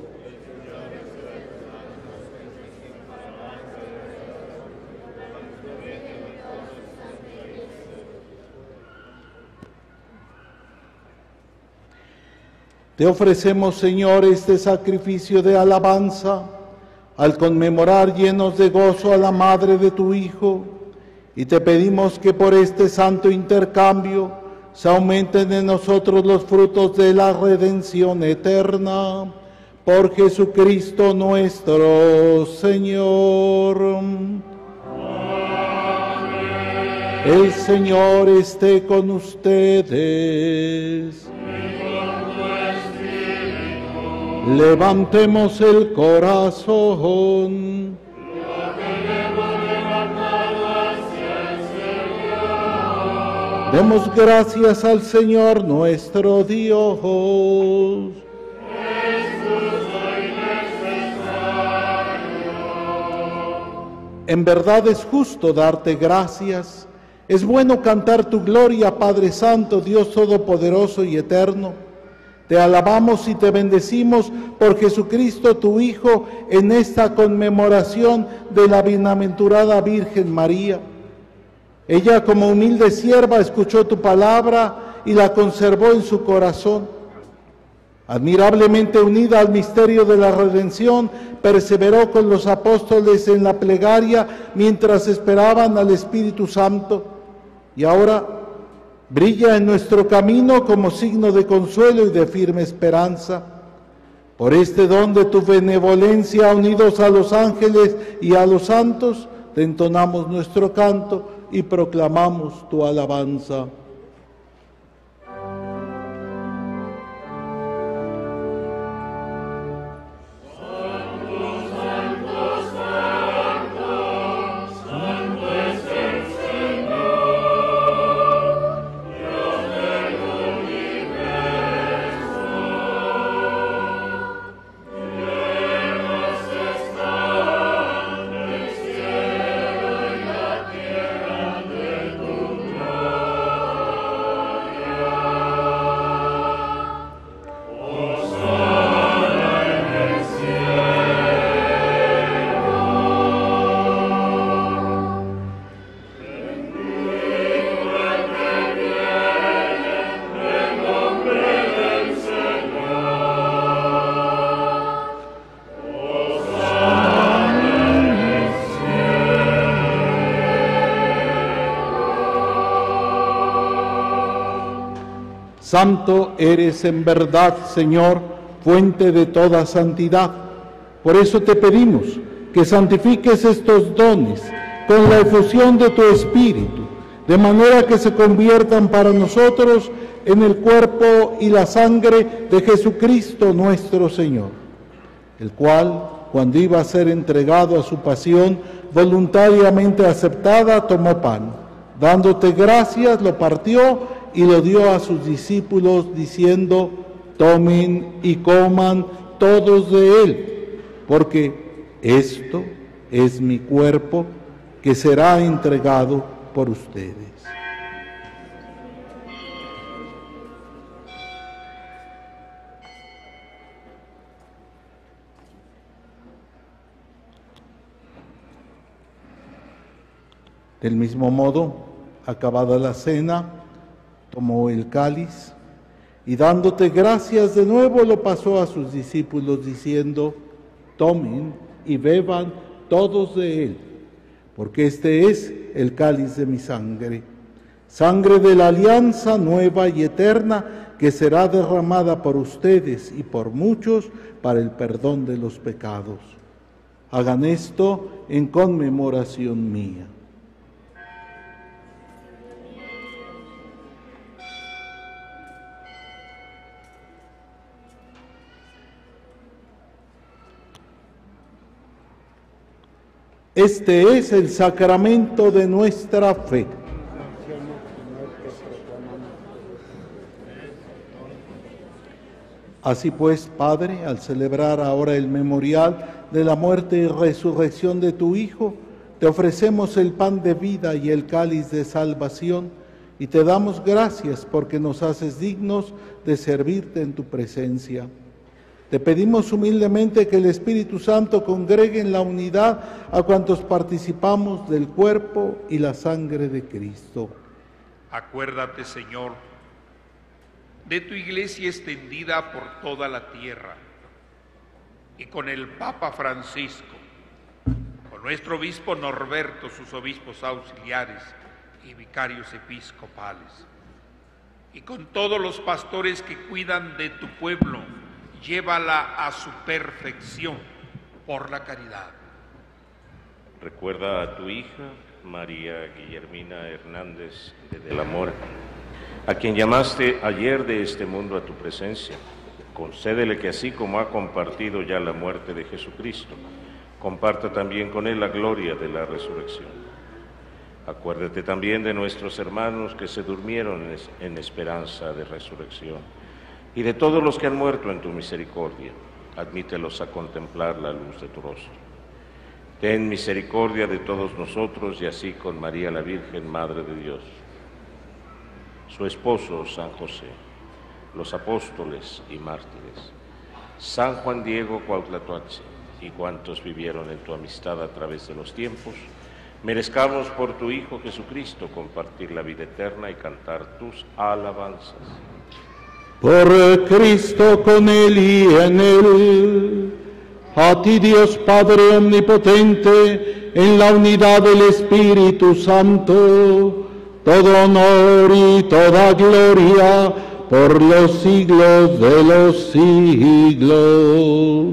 Te ofrecemos, Señor, este sacrificio de alabanza, al conmemorar llenos de gozo a la Madre de tu Hijo, y te pedimos que por este santo intercambio se aumenten en nosotros los frutos de la redención eterna. Por Jesucristo nuestro Señor. Amén. El Señor esté con ustedes. Levantemos el corazón. Demos gracias al Señor nuestro Dios. En verdad es justo darte gracias. Es bueno cantar tu gloria, Padre Santo, Dios Todopoderoso y Eterno. Te alabamos y te bendecimos por Jesucristo, tu Hijo, en esta conmemoración de la bienaventurada Virgen María. Ella, como humilde sierva, escuchó tu palabra y la conservó en su corazón. Admirablemente unida al misterio de la redención, perseveró con los apóstoles en la plegaria mientras esperaban al Espíritu Santo. Y ahora brilla en nuestro camino como signo de consuelo y de firme esperanza. Por este don de tu benevolencia, unidos a los ángeles y a los santos, te entonamos nuestro canto y proclamamos tu alabanza. Santo eres en verdad, Señor, fuente de toda santidad. Por eso te pedimos que santifiques estos dones con la efusión de tu Espíritu, de manera que se conviertan para nosotros en el cuerpo y la sangre de Jesucristo nuestro Señor, el cual, cuando iba a ser entregado a su pasión voluntariamente aceptada, tomó pan. Dándote gracias, lo partió y lo dio a sus discípulos, diciendo: tomen y coman todos de él, porque esto es mi cuerpo que será entregado por ustedes. Del mismo modo, acabada la cena, tomó el cáliz y dándote gracias de nuevo lo pasó a sus discípulos diciendo: tomen y beban todos de él, porque este es el cáliz de mi sangre, sangre de la alianza nueva y eterna que será derramada por ustedes y por muchos para el perdón de los pecados. Hagan esto en conmemoración mía. Este es el sacramento de nuestra fe. Así pues, Padre, al celebrar ahora el memorial de la muerte y resurrección de tu Hijo, te ofrecemos el pan de vida y el cáliz de salvación, y te damos gracias porque nos haces dignos de servirte en tu presencia. Te pedimos humildemente que el Espíritu Santo congregue en la unidad a cuantos participamos del cuerpo y la sangre de Cristo. Acuérdate, Señor, de tu iglesia extendida por toda la tierra, y con el Papa Francisco, con nuestro obispo Norberto, sus obispos auxiliares y vicarios episcopales, y con todos los pastores que cuidan de tu pueblo, llévala a su perfección por la caridad. Recuerda a tu hija, María Guillermina Hernández de Del Amor, a quien llamaste ayer de este mundo a tu presencia. Concédele que así como ha compartido ya la muerte de Jesucristo, comparta también con él la gloria de la resurrección. Acuérdate también de nuestros hermanos que se durmieron en esperanza de resurrección, y de todos los que han muerto en tu misericordia. Admítelos a contemplar la luz de tu rostro. Ten misericordia de todos nosotros, y así con María la Virgen, Madre de Dios, su esposo San José, los apóstoles y mártires, San Juan Diego Cuauhtlatoache y cuantos vivieron en tu amistad a través de los tiempos, merezcamos por tu Hijo Jesucristo compartir la vida eterna y cantar tus alabanzas. Por Cristo, con Él y en Él, a ti Dios Padre Omnipotente, en la unidad del Espíritu Santo, todo honor y toda gloria por los siglos de los siglos.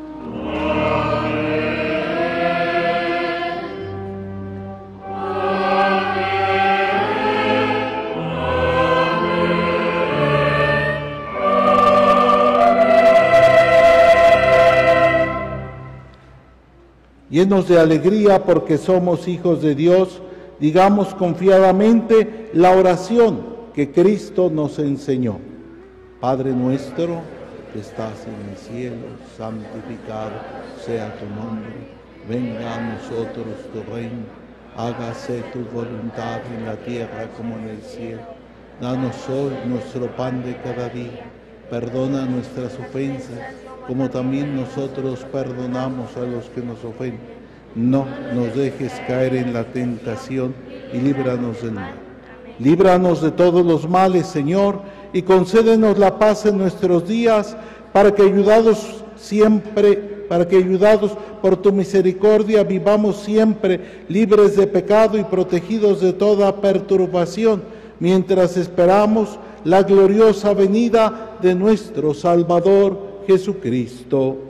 Llenos de alegría porque somos hijos de Dios, digamos confiadamente la oración que Cristo nos enseñó. Padre nuestro que estás en el cielo, santificado sea tu nombre. Venga a nosotros tu reino. Hágase tu voluntad en la tierra como en el cielo. Danos hoy nuestro pan de cada día. Perdona nuestras ofensas, como también nosotros perdonamos a los que nos ofenden. No nos dejes caer en la tentación y líbranos del mal. Líbranos de todos los males, Señor, y concédenos la paz en nuestros días, para que ayudados siempre, para que ayudados por tu misericordia vivamos siempre libres de pecado y protegidos de toda perturbación, mientras esperamos la gloriosa venida de nuestro Salvador Jesucristo.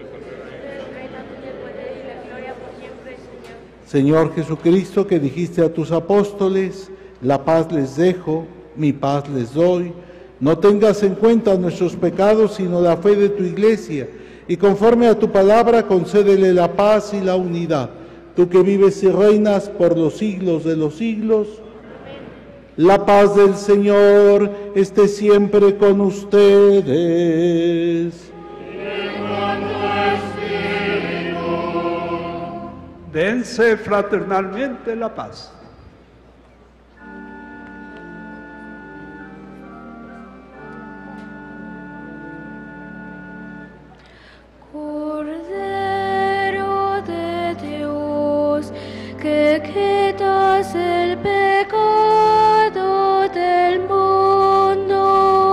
Señor Jesucristo, que dijiste a tus apóstoles, la paz les dejo, mi paz les doy, no tengas en cuenta nuestros pecados, sino la fe de tu iglesia, y conforme a tu palabra concédele la paz y la unidad. Tú que vives y reinas por los siglos de los siglos, la paz del Señor esté siempre con ustedes. Dense fraternalmente la paz. Cordero de Dios, que quitas el pecado del mundo,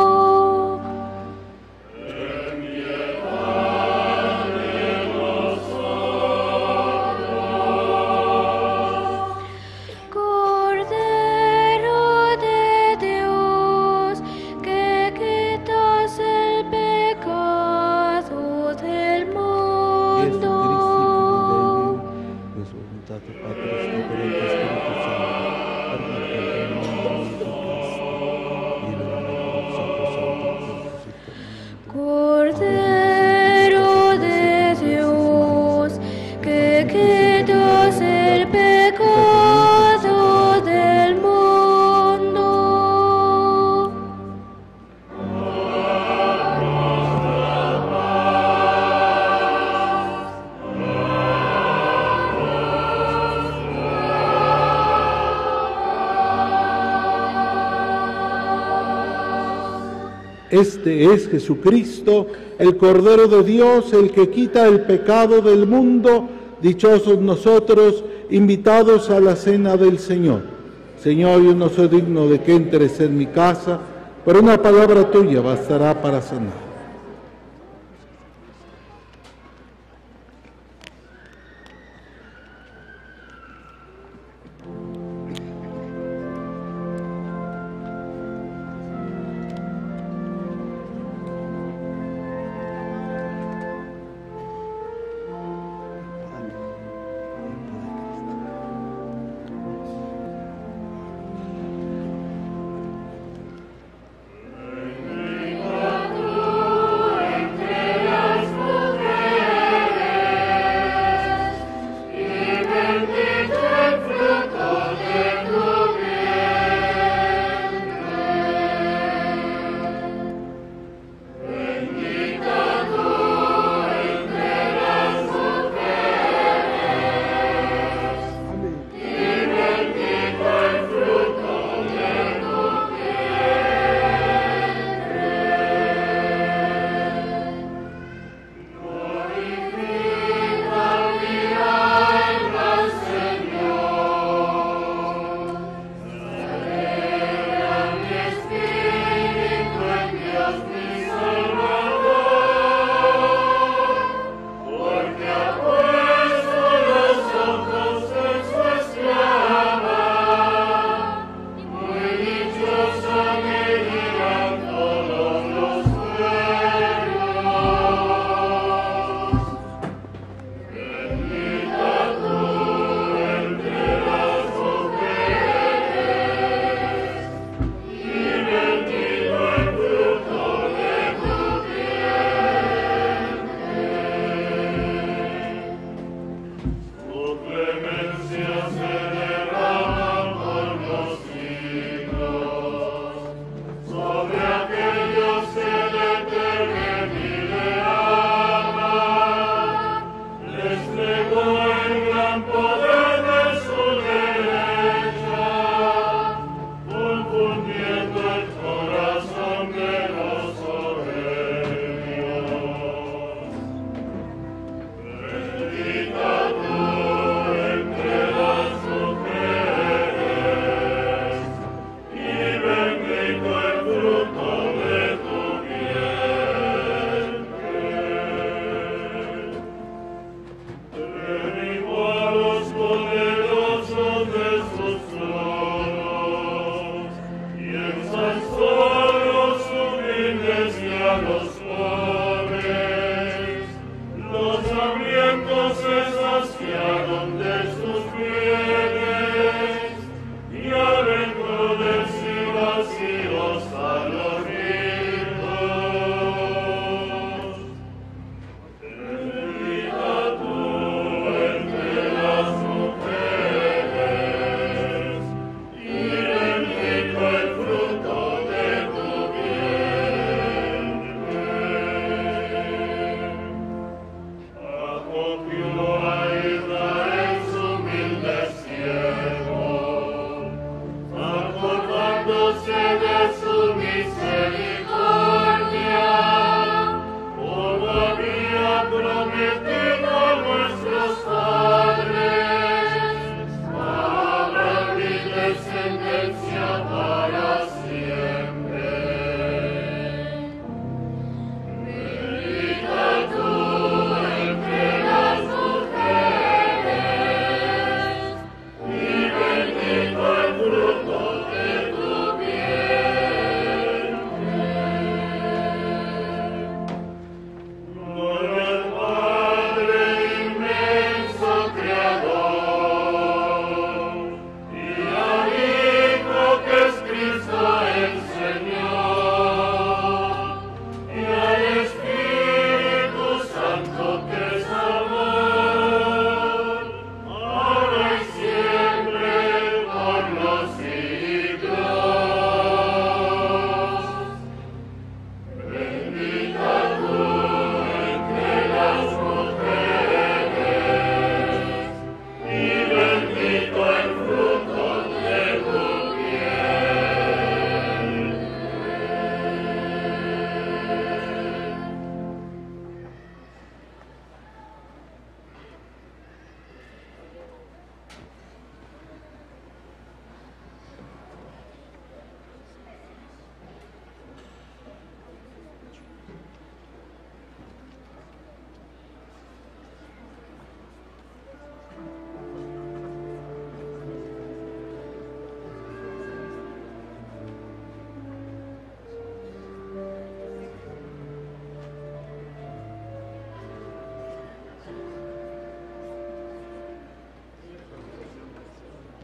Este es Jesucristo, el Cordero de Dios, el que quita el pecado del mundo. Dichosos nosotros, invitados a la cena del Señor. Señor, yo no soy digno de que entres en mi casa, pero una palabra tuya bastará para sanar. Bendicatus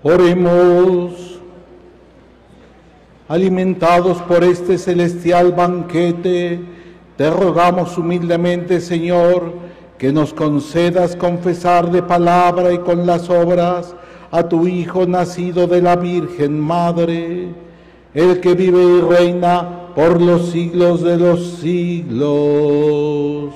Oremos. Alimentados por este celestial banquete, te rogamos humildemente, Señor, que nos concedas confesar de palabra y con las obras a tu Hijo nacido de la Virgen Madre, el que vive y reina por los siglos de los siglos.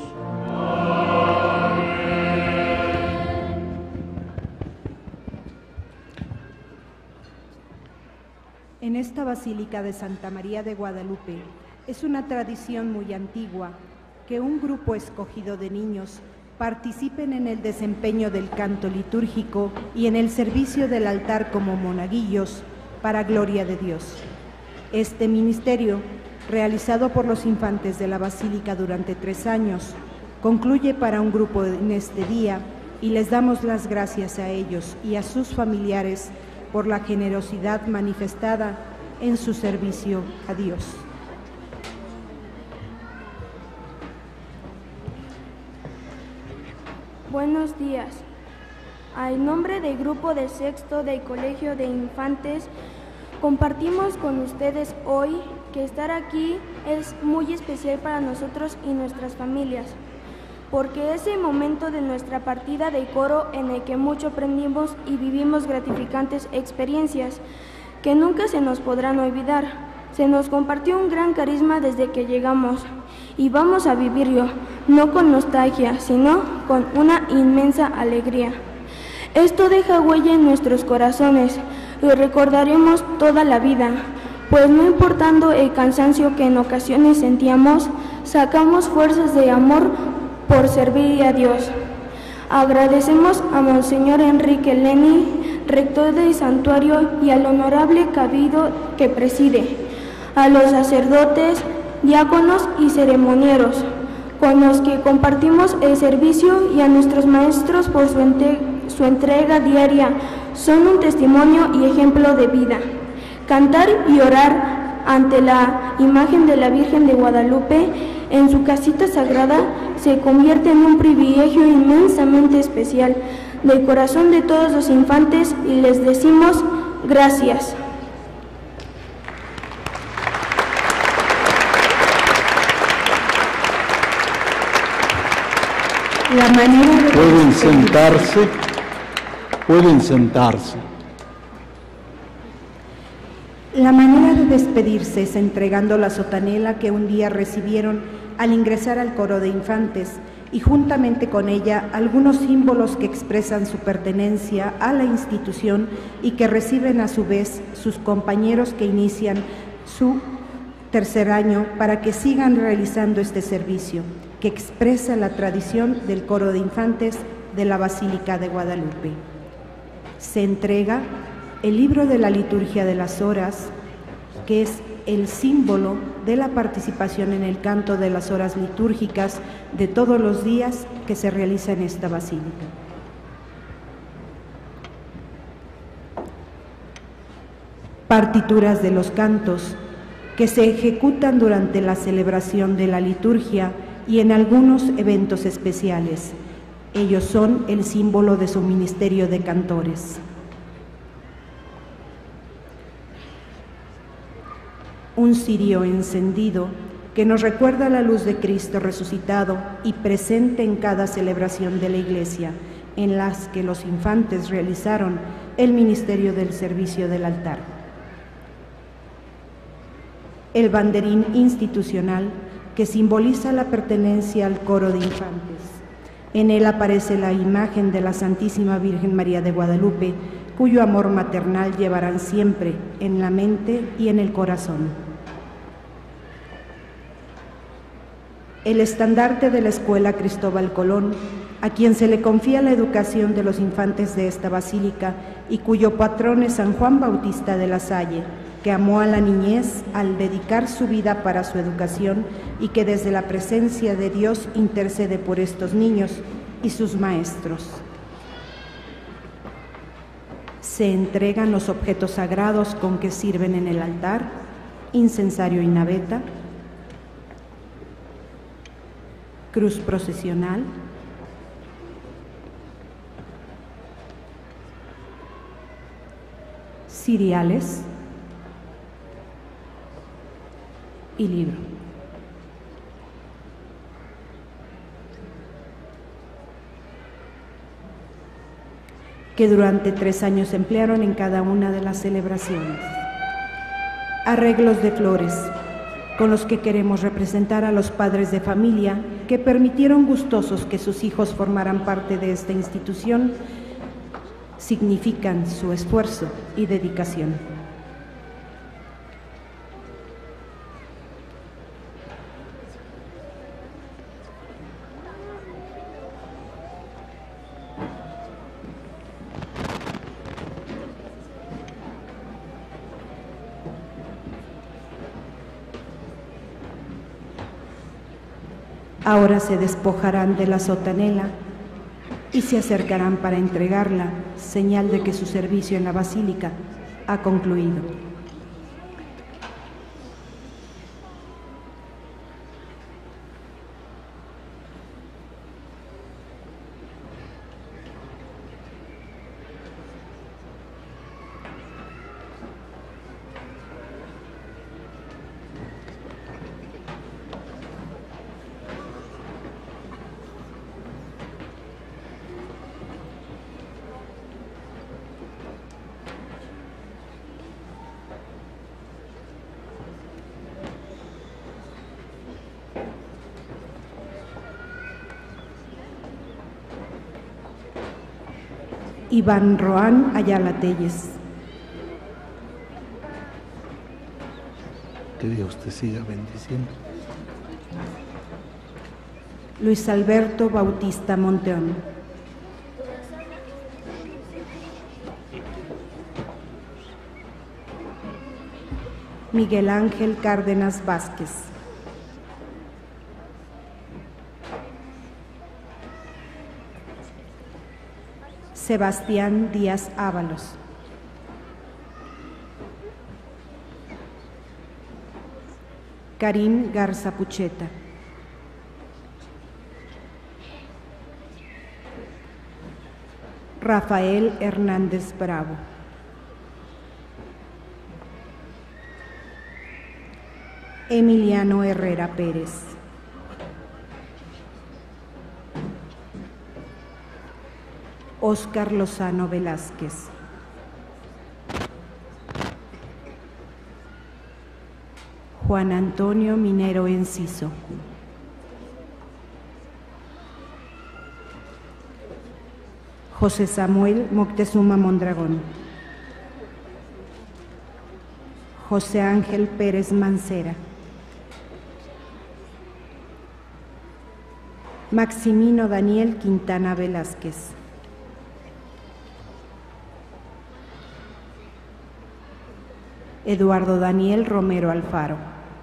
En esta Basílica de Santa María de Guadalupe es una tradición muy antigua que un grupo escogido de niños participen en el desempeño del canto litúrgico y en el servicio del altar como monaguillos para gloria de Dios. Este ministerio, realizado por los infantes de la Basílica durante tres años, concluye para un grupo en este día y les damos las gracias a ellos y a sus familiares por la generosidad manifestada en su servicio a Dios. Buenos días. En nombre del grupo de sexto del Colegio de Infantes, compartimos con ustedes hoy que estar aquí es muy especial para nosotros y nuestras familias, porque es el momento de nuestra partida de coro en el que mucho aprendimos y vivimos gratificantes experiencias que nunca se nos podrán olvidar. Se nos compartió un gran carisma desde que llegamos y vamos a vivirlo, no con nostalgia, sino con una inmensa alegría. Esto deja huella en nuestros corazones, lo recordaremos toda la vida, pues no importando el cansancio que en ocasiones sentíamos, sacamos fuerzas de amor por servir a Dios. Agradecemos a Monseñor Enrique Leni, rector del santuario, y al honorable cabildo que preside, a los sacerdotes, diáconos y ceremonieros, con los que compartimos el servicio, y a nuestros maestros por su, entre su entrega diaria. Son un testimonio y ejemplo de vida. Cantar y orar ante la imagen de la Virgen de Guadalupe en su casita sagrada se convierte en un privilegio inmensamente especial del corazón de todos los infantes, y les decimos gracias. La manera de Pueden sentarse, pueden sentarse. La manera de despedirse es entregando la sotanela que un día recibieron al ingresar al coro de infantes, y juntamente con ella algunos símbolos que expresan su pertenencia a la institución y que reciben a su vez sus compañeros que inician su tercer año para que sigan realizando este servicio, que expresa la tradición del coro de infantes de la Basílica de Guadalupe. Se entrega el libro de la liturgia de las horas, que es el símbolo de la participación en el canto de las horas litúrgicas de todos los días que se realiza en esta basílica. Partituras de los cantos que se ejecutan durante la celebración de la liturgia y en algunos eventos especiales. Ellos son el símbolo de su ministerio de cantores. Un cirio encendido que nos recuerda la luz de Cristo resucitado y presente en cada celebración de la Iglesia, en las que los infantes realizaron el ministerio del servicio del altar. El banderín institucional que simboliza la pertenencia al coro de infantes. En él aparece la imagen de la Santísima Virgen María de Guadalupe, cuyo amor maternal llevarán siempre en la mente y en el corazón. El estandarte de la Escuela Cristóbal Colón, a quien se le confía la educación de los infantes de esta basílica y cuyo patrón es San Juan Bautista de la Salle, que amó a la niñez al dedicar su vida para su educación y que desde la presencia de Dios intercede por estos niños y sus maestros. Se entregan los objetos sagrados con que sirven en el altar, incensario y naveta, cruz procesional, ciriales y libro. Que durante tres años se emplearon en cada una de las celebraciones. Arreglos de flores, con los que queremos representar a los padres de familia que permitieron gustosos que sus hijos formaran parte de esta institución, significan su esfuerzo y dedicación. Ahora se despojarán de la sotanela y se acercarán para entregarla, señal de que su servicio en la basílica ha concluido. Iván Roán Ayala Telles. Que Dios te siga bendiciendo. Luis Alberto Bautista Monteón. Miguel Ángel Cárdenas Vázquez. Sebastián Díaz Ábalos. Karim Garza Pucheta. Rafael Hernández Bravo. Emiliano Herrera Pérez. Óscar Lozano Velázquez. Juan Antonio Minero Enciso. José Samuel Moctezuma Mondragón. José Ángel Pérez Mancera. Maximino Daniel Quintana Velázquez. Eduardo Daniel Romero Alfaro.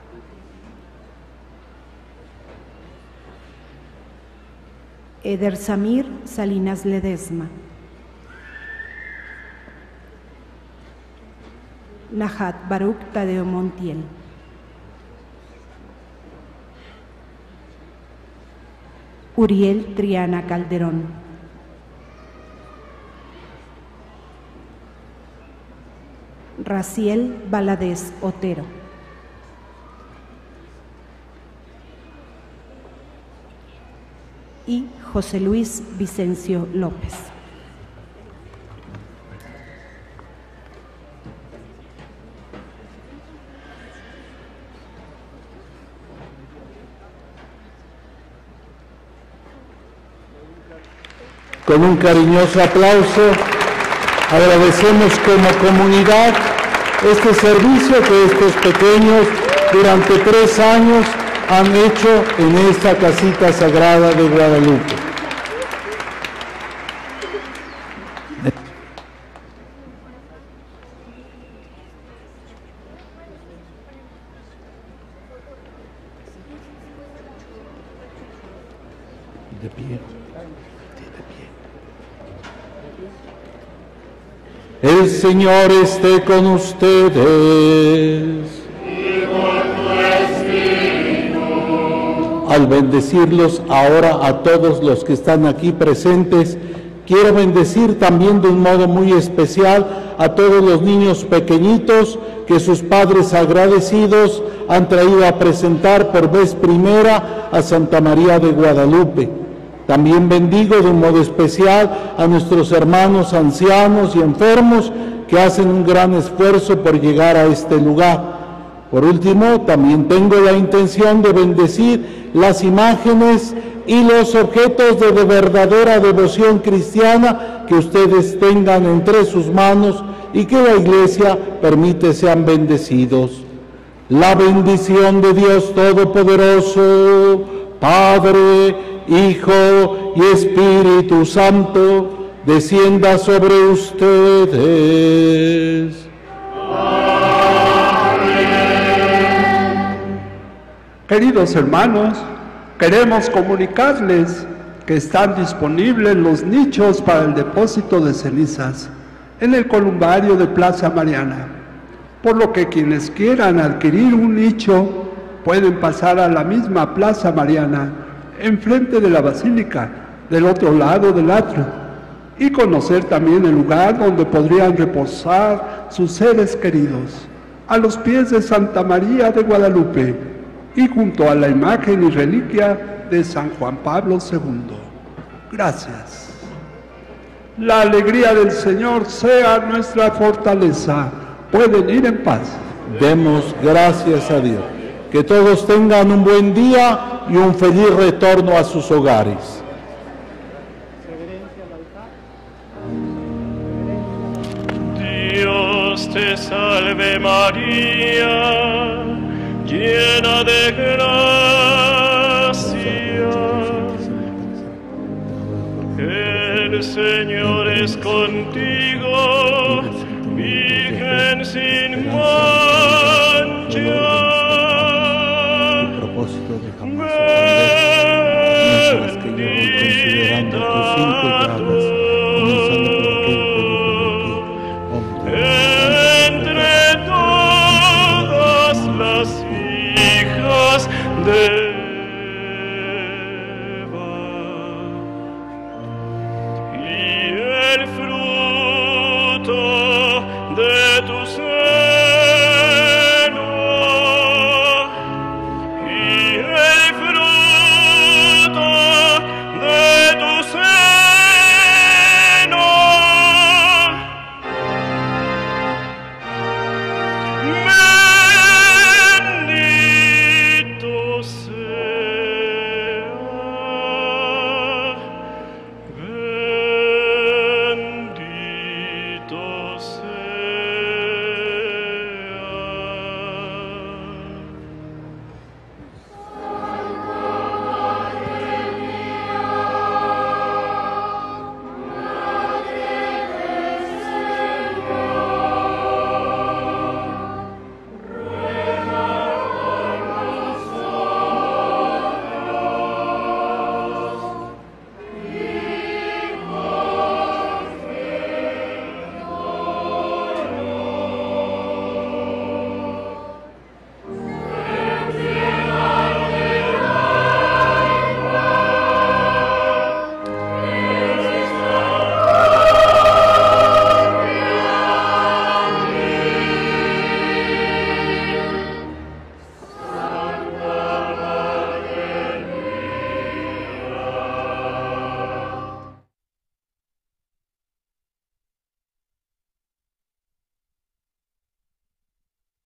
Eder Samir Salinas Ledesma. Najat Baruch Tadeo Montiel. Uriel Triana Calderón. Raciel Valadez Otero. Y José Luis Vicencio López. Con un cariñoso aplauso, agradecemos como comunidad este servicio que estos pequeños durante tres años han hecho en esta casita sagrada de Guadalupe. De pie. El Señor esté con ustedes. Y con tu espíritu. Al bendecirlos ahora a todos los que están aquí presentes, quiero bendecir también de un modo muy especial a todos los niños pequeñitos que sus padres agradecidos han traído a presentar por vez primera a Santa María de Guadalupe. También bendigo de un modo especial a nuestros hermanos ancianos y enfermos que hacen un gran esfuerzo por llegar a este lugar. Por último, también tengo la intención de bendecir las imágenes y los objetos de verdadera devoción cristiana que ustedes tengan entre sus manos y que la Iglesia permite sean bendecidos. La bendición de Dios Todopoderoso, Padre, Hijo y Espíritu Santo, descienda sobre ustedes. Queridos hermanos, queremos comunicarles que están disponibles los nichos para el depósito de cenizas en el columbario de Plaza Mariana, por lo que quienes quieran adquirir un nicho pueden pasar a la misma Plaza Mariana, enfrente de la Basílica, del otro lado del atrio, y conocer también el lugar donde podrían reposar sus seres queridos, a los pies de Santa María de Guadalupe, y junto a la imagen y reliquia de San Juan Pablo segundo. Gracias. La alegría del Señor sea nuestra fortaleza. Pueden ir en paz. Demos gracias a Dios. Que todos tengan un buen día y un feliz retorno a sus hogares. Dios te salve María, llena de gracia, el Señor es contigo, Virgen sin mancha. De